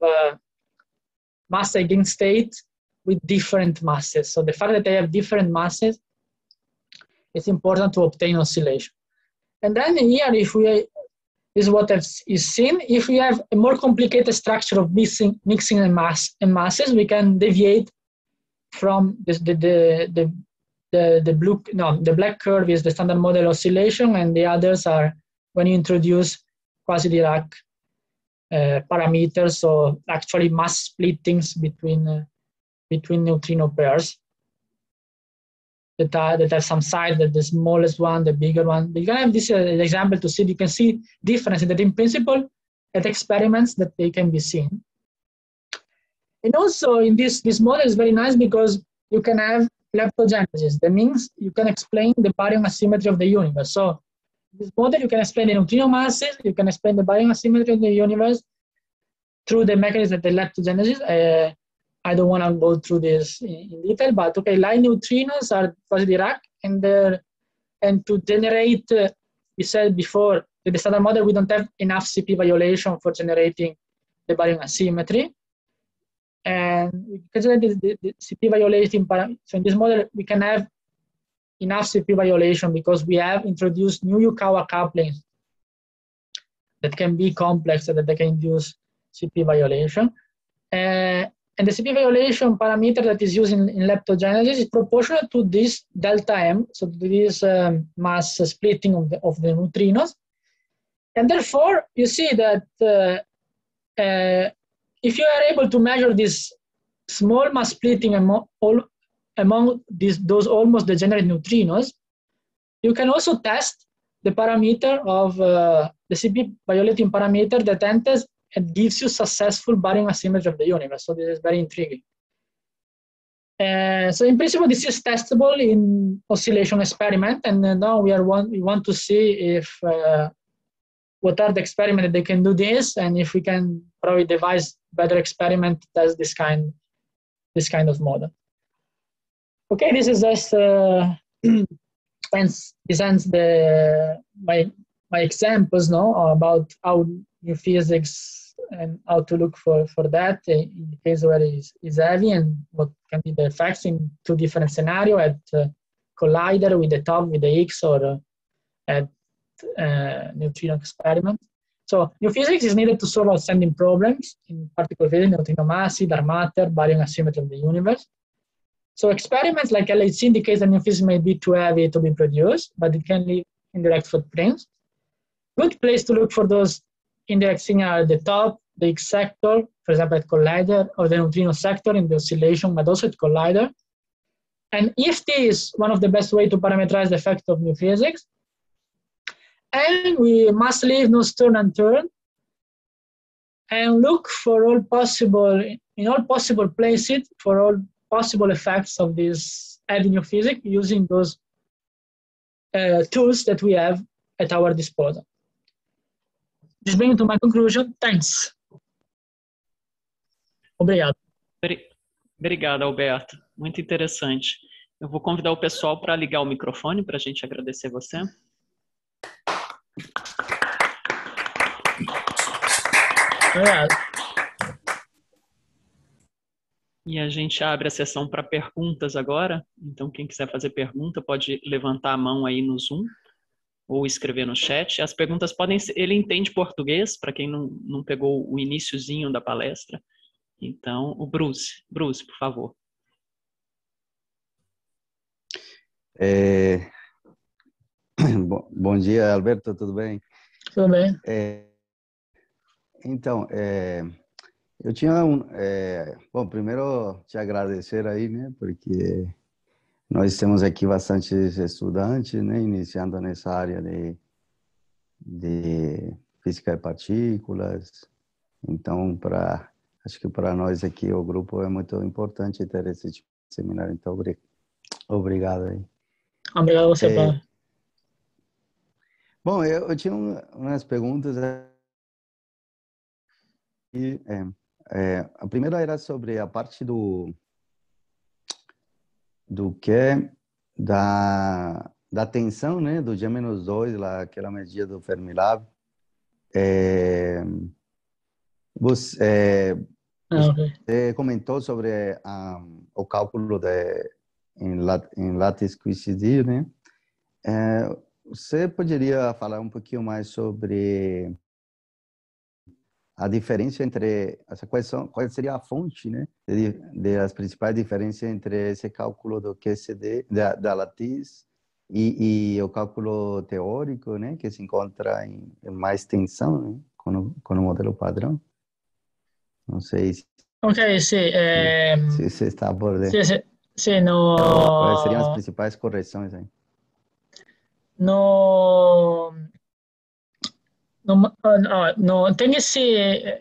mass eigenstate with different masses. So the fact that they have different masses is important to obtain oscillation. And then here, if we is what is seen, if we have a more complicated structure of mixing and masses, we can deviate from this, the black curve is the standard model oscillation, and the others are when you introduce quasi-Dirac parameters, so actually mass splittings between neutrino pairs that have some size, that the smallest one, the bigger one. You can have this example to see, you can see difference that in principle at experiments that they can be seen. And also in this model is very nice because you can have leptogenesis. That means you can explain the baryon asymmetry of the universe. So in this model you can explain the neutrino masses, you can explain the baryon asymmetry of the universe, through the mechanism that led to genesis. I don't want to go through this in detail, but okay, light neutrinos are quasi Dirac, and to generate, we said before, with the standard model, we don't have enough CP violation for generating the baryon asymmetry. And we can generate the CP violation parameter. So in this model, we can have enough CP violation because we have introduced new Yukawa couplings that can be complex and that they can induce CP violation. And the CP violation parameter that is used in leptogenesis is proportional to this delta M, so to this mass splitting of the neutrinos. And therefore, you see that if you are able to measure this small mass splitting among those almost degenerate neutrinos, you can also test the parameter of the CP violating parameter that enters and gives you successful baryon asymmetry of the universe. So this is very intriguing. So in principle, this is testable in oscillation experiment, and now we want to see if what are the experiments that they can do this, and if we can probably devise better experiment to test this kind of model. Okay, this is just presents my examples now about how new physics and how to look for that in the case where it is heavy, and what can be the effects in two different scenarios at collider with the top, with the Higgs, or at neutrino experiment. So new physics is needed to solve outstanding problems in particle physics, neutrino masses, dark matter, baryon asymmetry of the universe. So experiments like LHC indicate that new physics may be too heavy to be produced, but it can leave indirect footprints. Good place to look for those indirect signals are the top, the Higgs sector, for example at collider, or the neutrino sector in the oscillation, but also at collider. And EFT is one of the best ways to parameterize the effect of new physics. And we must leave no stone unturned and look for all possible places for all possible effects of this heavy new physics using those tools that we have at our disposal. This brings me to my conclusion. Thanks. Obrigado. Obrigado, Alberto. Muito interessante. Eu vou convidar o pessoal para ligar o microfone para a gente agradecer você. Obrigado. E a gente abre a sessão para perguntas agora. Então, quem quiser fazer pergunta pode levantar a mão aí no Zoom ou escrever no chat. As perguntas podem ser... Ele entende português, para quem não pegou o iniciozinho da palestra. Então, o Bruce, por favor. Bom dia, Alberto, tudo bem? Tudo bem. Então, eu tinha bom, primeiro te agradecer aí, né, porque nós temos aqui bastante estudantes, né, iniciando nessa área de física de partículas. Então, acho que para nós aqui, o grupo, é muito importante ter esse tipo de seminário. Então, obrigado aí. Obrigado a você, Paulo. Bom, eu tinha umas perguntas. A primeira era sobre a parte da tensão, né, do G-2, lá, aquela medida do Fermilab. Você comentou sobre o cálculo em lattice coincidir, né? Você poderia falar um pouquinho mais sobre a diferença entre qual seria a fonte, né, das principais diferenças entre esse cálculo do QCD da lattice e o cálculo teórico, né, que se encontra em mais tensão, né, com o modelo padrão? Não sei se se você está por dentro. Quais seriam as principais correções aí? Tem esse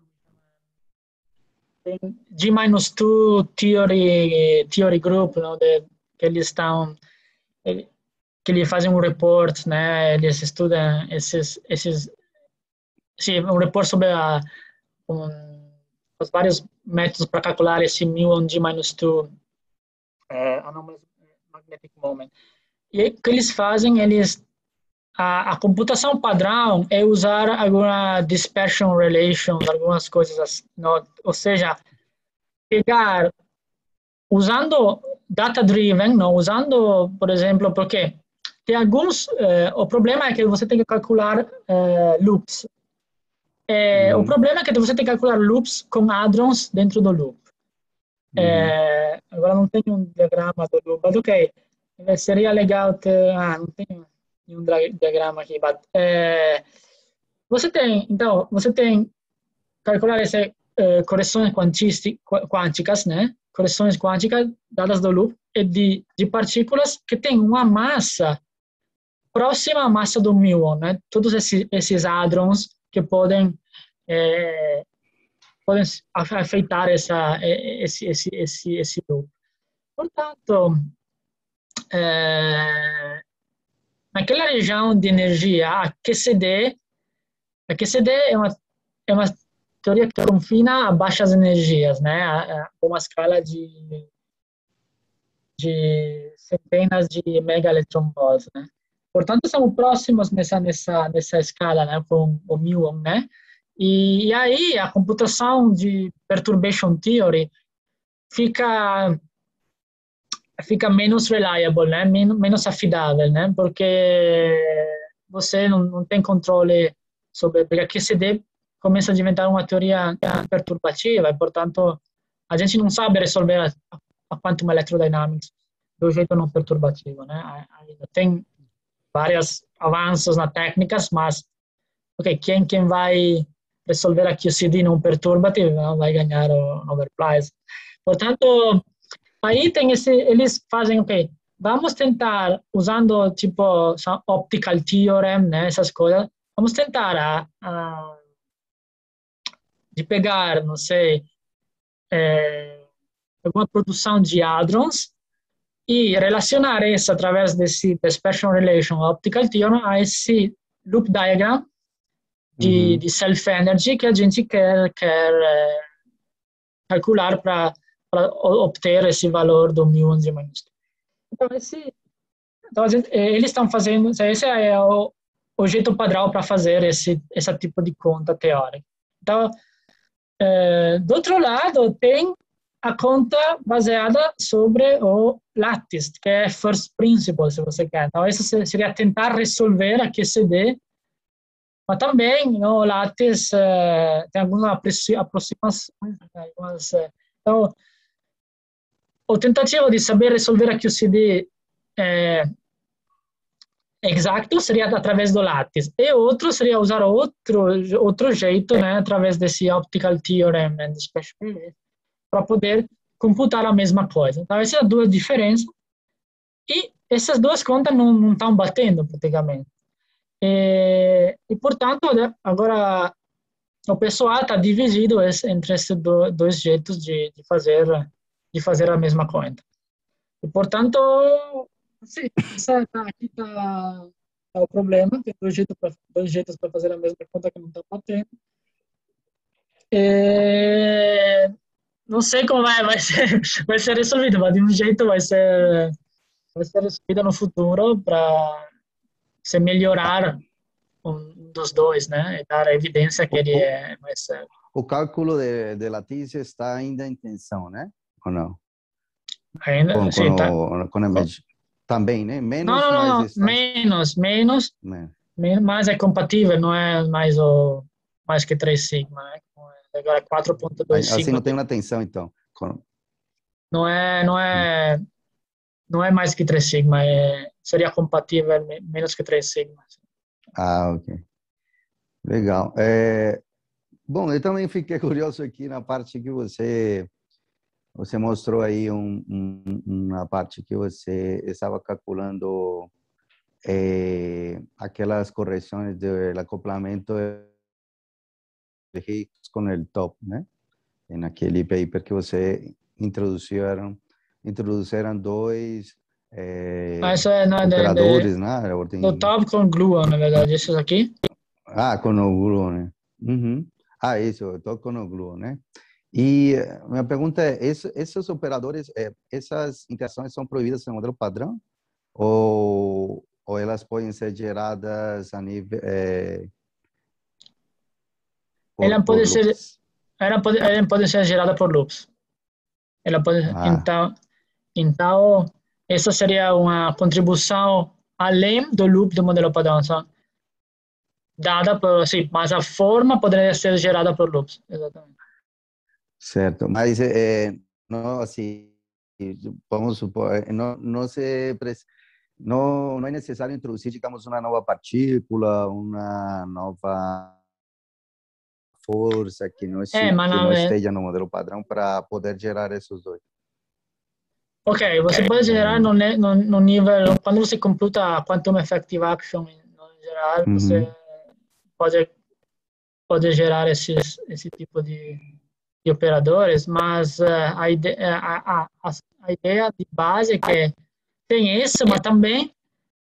G-2 theory group, que eles estão, que eles fazem report, né? Eles estudam um report sobre os vários métodos para calcular esse muon G-2 anomalous magnetic moment. E aí, o que eles fazem, a computação padrão é usar alguma dispersion relation, algumas coisas assim, ou seja, pegar, usando data-driven, usando, por exemplo, porque tem alguns, o problema é que você tem que calcular loops. O problema é que você tem que calcular loops com hadrons dentro do loop. Agora não tem um diagrama do loop, mas ok. Seria legal ter... não tem nenhum diagrama aqui. But, você tem calcular essas correções quânticas, né? Correções quânticas dadas do loop e de partículas que têm uma massa próxima à massa do muon, né? Todos esses hadrons que podem afetar esse loop. Portanto, naquela região de energia, a QCD é uma teoria que confina a baixas energias, né? Uma escala de centenas de megaelectronvolts, né? Portanto, estamos próximos nessa escala, né? Com o muon, né? E aí a computação de perturbation theory fica menos reliable, né? Menos afidável, né? Porque você não tem controle sobre... Porque a QCD começa a inventar uma teoria perturbativa e, portanto, a gente não sabe resolver a quantum electrodynamics do jeito não perturbativo, né? Ainda tem vários avanços na técnicas, mas quem vai resolver a QCD não perturbative vai ganhar o Nobel Prize. Portanto, aí tem eles fazem, vamos tentar, usando tipo optical theorem, né, essas coisas, vamos tentar de pegar, não sei, alguma produção de hadrons e relacionar isso através desse dispersion relation optical theorem a esse loop diagram de self-energy que a gente quer calcular para obter esse valor do muon G-2. Então eles estão fazendo, esse é o jeito padrão para fazer esse tipo de conta teórica. Então, do outro lado, tem a conta baseada sobre o lattice, que é first principle, se você quer. Então, isso seria tentar resolver a QCD, mas também o lattice tem algumas aproximações. Então, o tentativo de saber resolver a QCD exato seria através do lattice, e outro seria usar outro jeito, né, através desse optical theorem para poder computar a mesma coisa. Então, essas duas diferenças, e essas duas contas não estão batendo praticamente. E portanto, agora o pessoal está dividido entre esses dois jeitos de fazer a mesma conta. E portanto, aqui está o problema, tem dois jeitos para fazer a mesma conta que não está batendo. Não sei como vai ser resolvido, mas de um jeito vai ser resolvido no futuro para se melhorar um dos dois, né? E dar a evidência que ele é mais certo. O cálculo de lattice está ainda em tensão, né? Ou não? Ainda, também, né? Menos, não, está... menos, mas é compatível, não é mais que 3 sigma, né? Agora 4.2 sigma. Assim não tem uma tensão, então. Não é mais que 3 sigma, seria compatível menos que 3 sigma. Ok. Legal. Bom, eu também fiquei curioso aqui na parte que você mostrou aí uma parte que você estava calculando aquelas correções do acoplamento de Higgs com o top, né? Naquele paper que você introduziram dois operadores, né? Do top com gluon, na verdade, esses aqui. Com o gluon, né? Isso, eu toco no glue, né? E minha pergunta é, esses operadores, essas interações são proibidas no modelo padrão? Ou elas podem ser geradas a nível Ela por pode ser, loops? ela pode ser gerada por loops. Ela pode, então, essa seria uma contribuição além do loop do modelo padrão, dada por, assim, mas a forma poderia ser gerada por loops, exatamente. Certo, mas não, assim, vamos supor, não é necessário introduzir, digamos, uma nova partícula, uma nova força que não esteja no modelo padrão para poder gerar esses dois. Ok, você pode gerar no nível, quando você computa a quantum effective action no geral, você pode gerar esse tipo de operadores, mas a ideia de base é que tem isso, mas também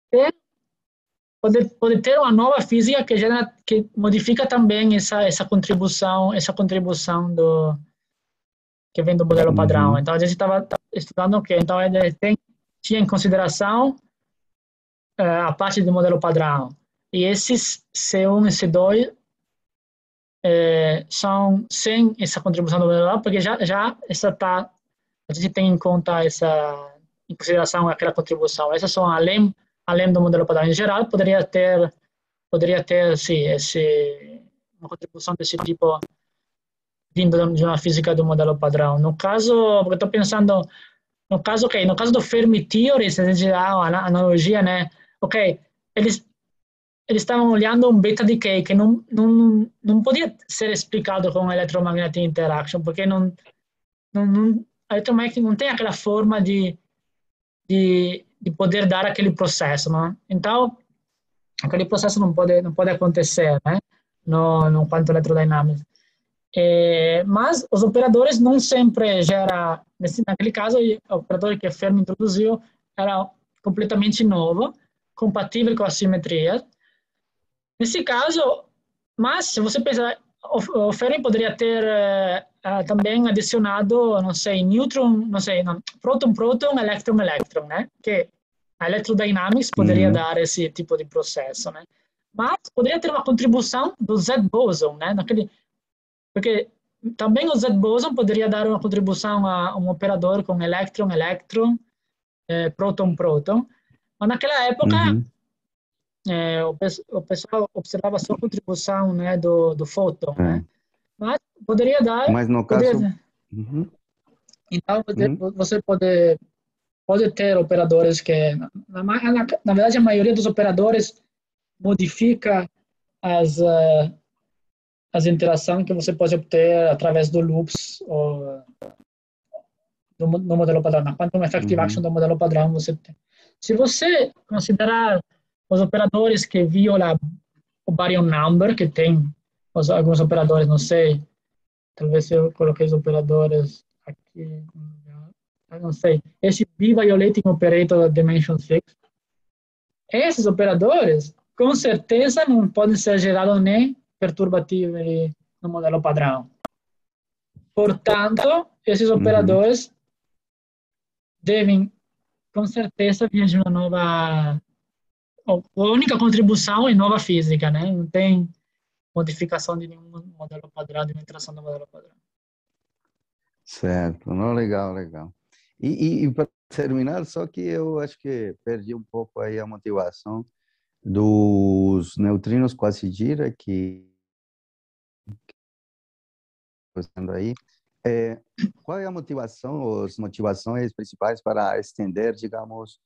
pode ter uma nova física que modifica também essa contribuição que vem do modelo padrão. Então a gente estava estudando o quê? Então ele tinha em consideração a parte do modelo padrão. E esses C1 e C2 são sem essa contribuição do modelo padrão, porque já a gente tem em conta em consideração aquela contribuição. Essas são além do modelo padrão. Em geral, poderia ter sim, uma contribuição desse tipo vindo de uma física do modelo padrão. No caso, porque estou pensando, no caso do Fermi Theory, se a gente dá uma analogia, né? Ok, eles estavam olhando um beta decay que não podia ser explicado com electromagnetic interaction, porque a eletromagnética não tem aquela forma de poder dar aquele processo, não? Então, aquele processo não pode acontecer, né? No quanto eletrodinâmico. Mas os operadores não sempre geram, naquele caso, o operador que a Fermi introduziu era completamente novo, compatível com a simetria. Nesse caso, mas se você pensar, o Fermi poderia ter também adicionado, não sei, próton, elétron, né? Que a electrodynamics poderia dar esse tipo de processo, né? Mas poderia ter uma contribuição do Z-boson, né? Porque também o Z-boson poderia dar uma contribuição a um operador com elétron, próton. Mas naquela época, o pessoal observava só a contribuição, né, do fóton, né? Mas poderia dar... Mas no caso... Então, você pode ter operadores que... Na verdade, a maioria dos operadores modifica as interações que você pode obter através do loops ou no modelo padrão. Na quantum effective action do modelo padrão, você tem. Se você considerar os operadores que violam o baryon number, que tem alguns operadores, não sei, talvez eu coloquei os operadores aqui, não sei, esse B-violating operator da dimension 6, esses operadores, com certeza, não podem ser gerados nem perturbativos no modelo padrão. Portanto, esses operadores devem, com certeza, vir de uma nova... A única contribuição é nova física, né? Não tem modificação de nenhum modelo padrão, de uma interação do modelo padrão. Certo, não, legal. E para terminar, só que eu acho que perdi um pouco aí a motivação dos neutrinos quasi-gira que estão aí. Qual é a motivação, as motivações principais para estender, digamos,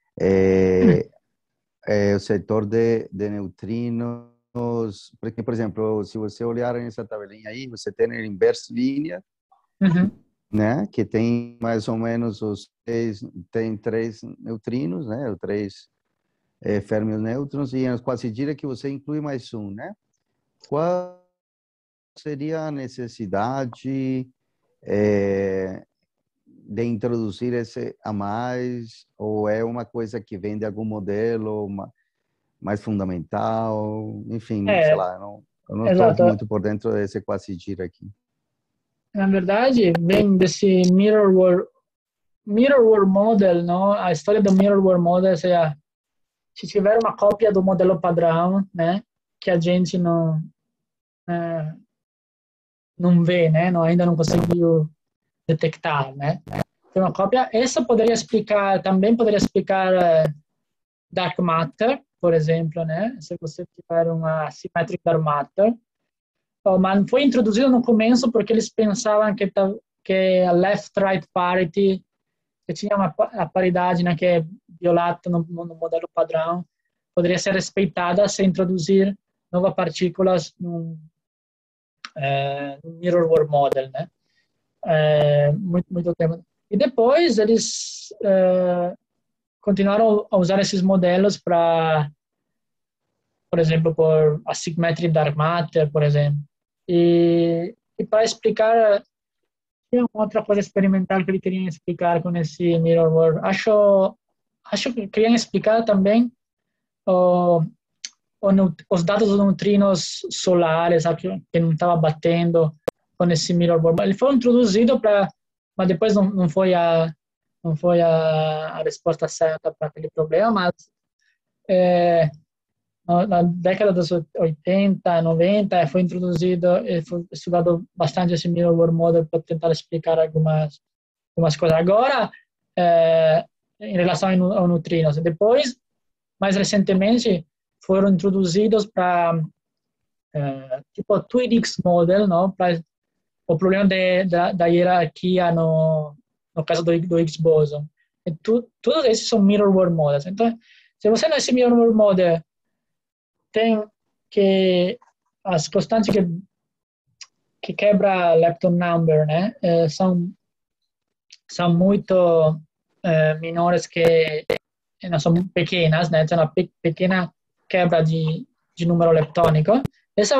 o setor de neutrinos? Porque, por exemplo, se você olhar nessa tabelinha aí, você tem a inverse linear, né, que tem mais ou menos tem 3 neutrinos, né, os 3 fermion nêutrons, e as quasi-gira que você inclui mais um, né? Qual seria a necessidade de introduzir esse a mais, ou é uma coisa que vem de algum modelo mais fundamental, enfim, sei lá, não. Eu não Exato. estou muito por dentro desse quasi-giro aqui. Na verdade, vem desse mirror world model, não? A história do mirror world model, seja, se tiver uma cópia do modelo padrão, né, que a gente não vê, né, ainda não conseguiu detectar, né? Tem uma cópia. Essa também poderia explicar dark matter, por exemplo, né? Se você tiver uma asymmetric dark matter. Mas foi introduzido no começo porque eles pensavam que a left-right parity, que tinha a paridade, né, que é violada no modelo padrão, poderia ser respeitada se introduzir novas partículas no mirror world model, né? Muito tempo. E depois eles continuaram a usar esses modelos para, por exemplo, por asymmetry dark matter, por exemplo. E para explicar, tinha outra coisa experimental que ele queria explicar com esse mirror world. Acho que queriam explicar também os dados dos neutrinos solares, que não estava batendo com esse mirror world. Ele foi introduzido mas depois não foi a resposta certa para aquele problema, mas na década dos 80, 90, foi introduzido, foi estudado bastante esse mirror world model para tentar explicar algumas coisas. Agora, em relação ao neutrinos, depois, mais recentemente, foram introduzidos para tipo o 2Higgs model, não? Para o problema da hierarquia no caso do Higgs boson. Todos esses são mirror world models. Então, se você nesse mirror world model tem que as constantes que quebra lepton number, né, são muito menores, que não são pequenas, né, tem uma pequena quebra de número leptônico. Essa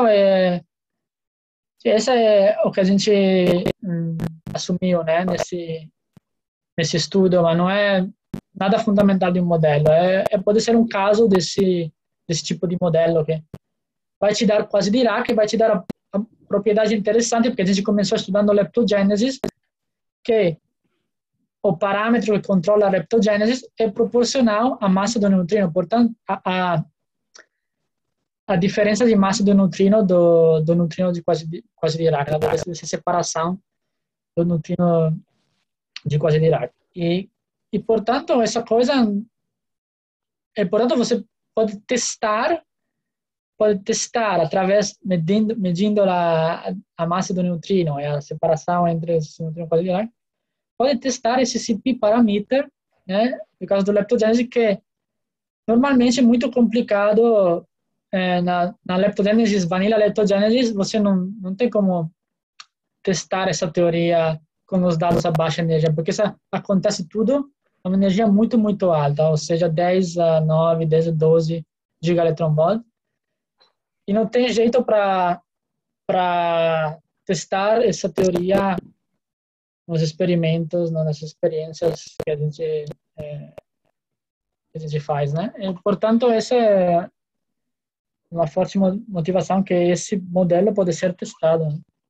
é o que a gente assumiu, né, nesse estudo, mas não é nada fundamental de um modelo. Pode ser um caso desse tipo de modelo que vai te dar quasi Dirac, vai te dar a propriedade interessante, porque a gente começou estudando leptogênese, que o parâmetro que controla a leptogênese é proporcional à massa do neutrino. Portanto, a diferença de massa do neutrino de quasi Dirac, essa separação do neutrino de quasi Dirac. E portanto, essa coisa, portanto, você pode testar através medindo a massa do neutrino e a separação entre os neutrinos quasi Dirac. Pode testar esse CP parameter, né, no caso do leptogênese, que normalmente é muito complicado. Na leptogênese, vanilla leptogênese, você não tem como testar essa teoria com os dados a baixa energia, porque isso acontece tudo a uma energia muito, muito alta, ou seja, 10 a 9, 10 a 12 gigaelectronvolt. E não tem jeito para testar essa teoria nos experimentos, nas experiências que a gente faz, né? E, portanto, essa é uma forte motivação que esse modelo pode ser testado.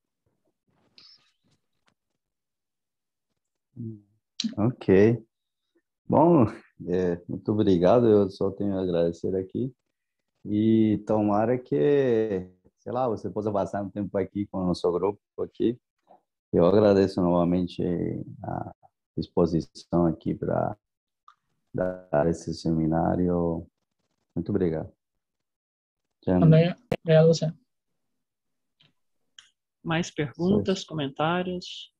Ok. Bom, muito obrigado. Eu só tenho a agradecer aqui. E tomara que, sei lá, você possa passar um tempo aqui com o nosso grupo aqui. Eu agradeço novamente a exposição aqui para dar esse seminário. Muito obrigado. Também, obrigado a você. Mais perguntas, comentários?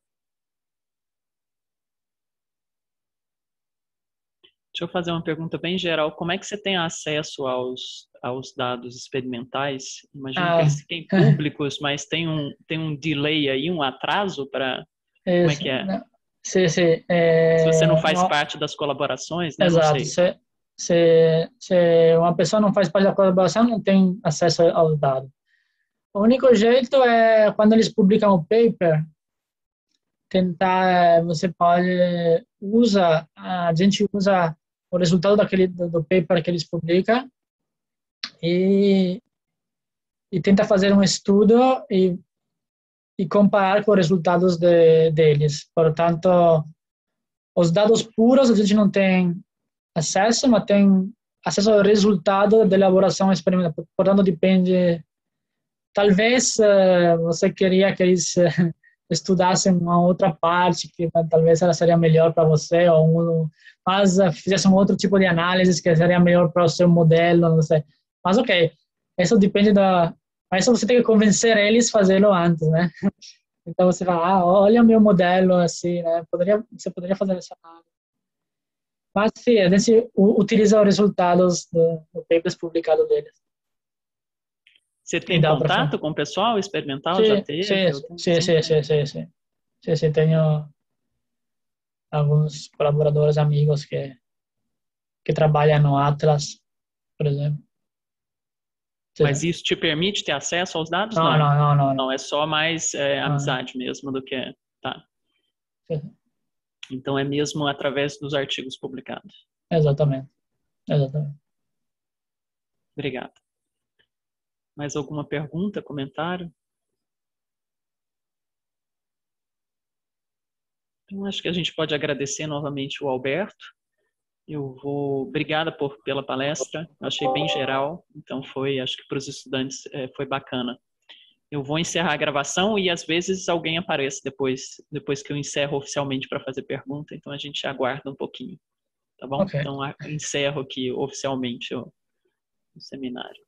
Deixa eu fazer uma pergunta bem geral. Como é que você tem acesso aos dados experimentais? Imagino que eles fiquem públicos, mas tem um delay aí, um atraso para... Como é que é? Não, se você não faz parte das colaborações, né? Exato. Não sei. Se uma pessoa não faz parte da colaboração, não tem acesso aos dados. O único jeito é quando eles publicam o paper, você pode a gente usa o resultado do paper que eles publicam e e tenta fazer um estudo e comparar com os resultados deles. Portanto, os dados puros a gente não tem acesso, mas tem acesso ao resultado da elaboração experimental. Portanto, depende. Talvez você queria que eles estudassem uma outra parte, que talvez ela seria melhor para você, mas fizessem outro tipo de análise que seria melhor para o seu modelo, não sei. Mas ok, isso depende mas você tem que convencer eles a fazê-lo antes, né? Então você fala, olha meu modelo, assim, né? Você poderia fazer essa análise. Mas sim, a gente utiliza os resultados do papers publicado deles. Você tem contato com o pessoal experimental? Sim, Já teve? Sim, tenho alguns colaboradores, amigos que trabalham no Atlas, por exemplo. Mas isso te permite ter acesso aos dados? Não. Não, é só mais amizade mesmo do que... Tá. Sim. Então é mesmo através dos artigos publicados. Exatamente. Obrigado. Mais alguma pergunta, comentário? Então acho que a gente pode agradecer novamente o Alberto. Obrigada pela palestra, achei bem geral, então acho que para os estudantes foi bacana. Eu vou encerrar a gravação e às vezes alguém aparece depois que eu encerro oficialmente para fazer pergunta, então a gente aguarda um pouquinho, tá bom? Okay. Então encerro aqui oficialmente o seminário.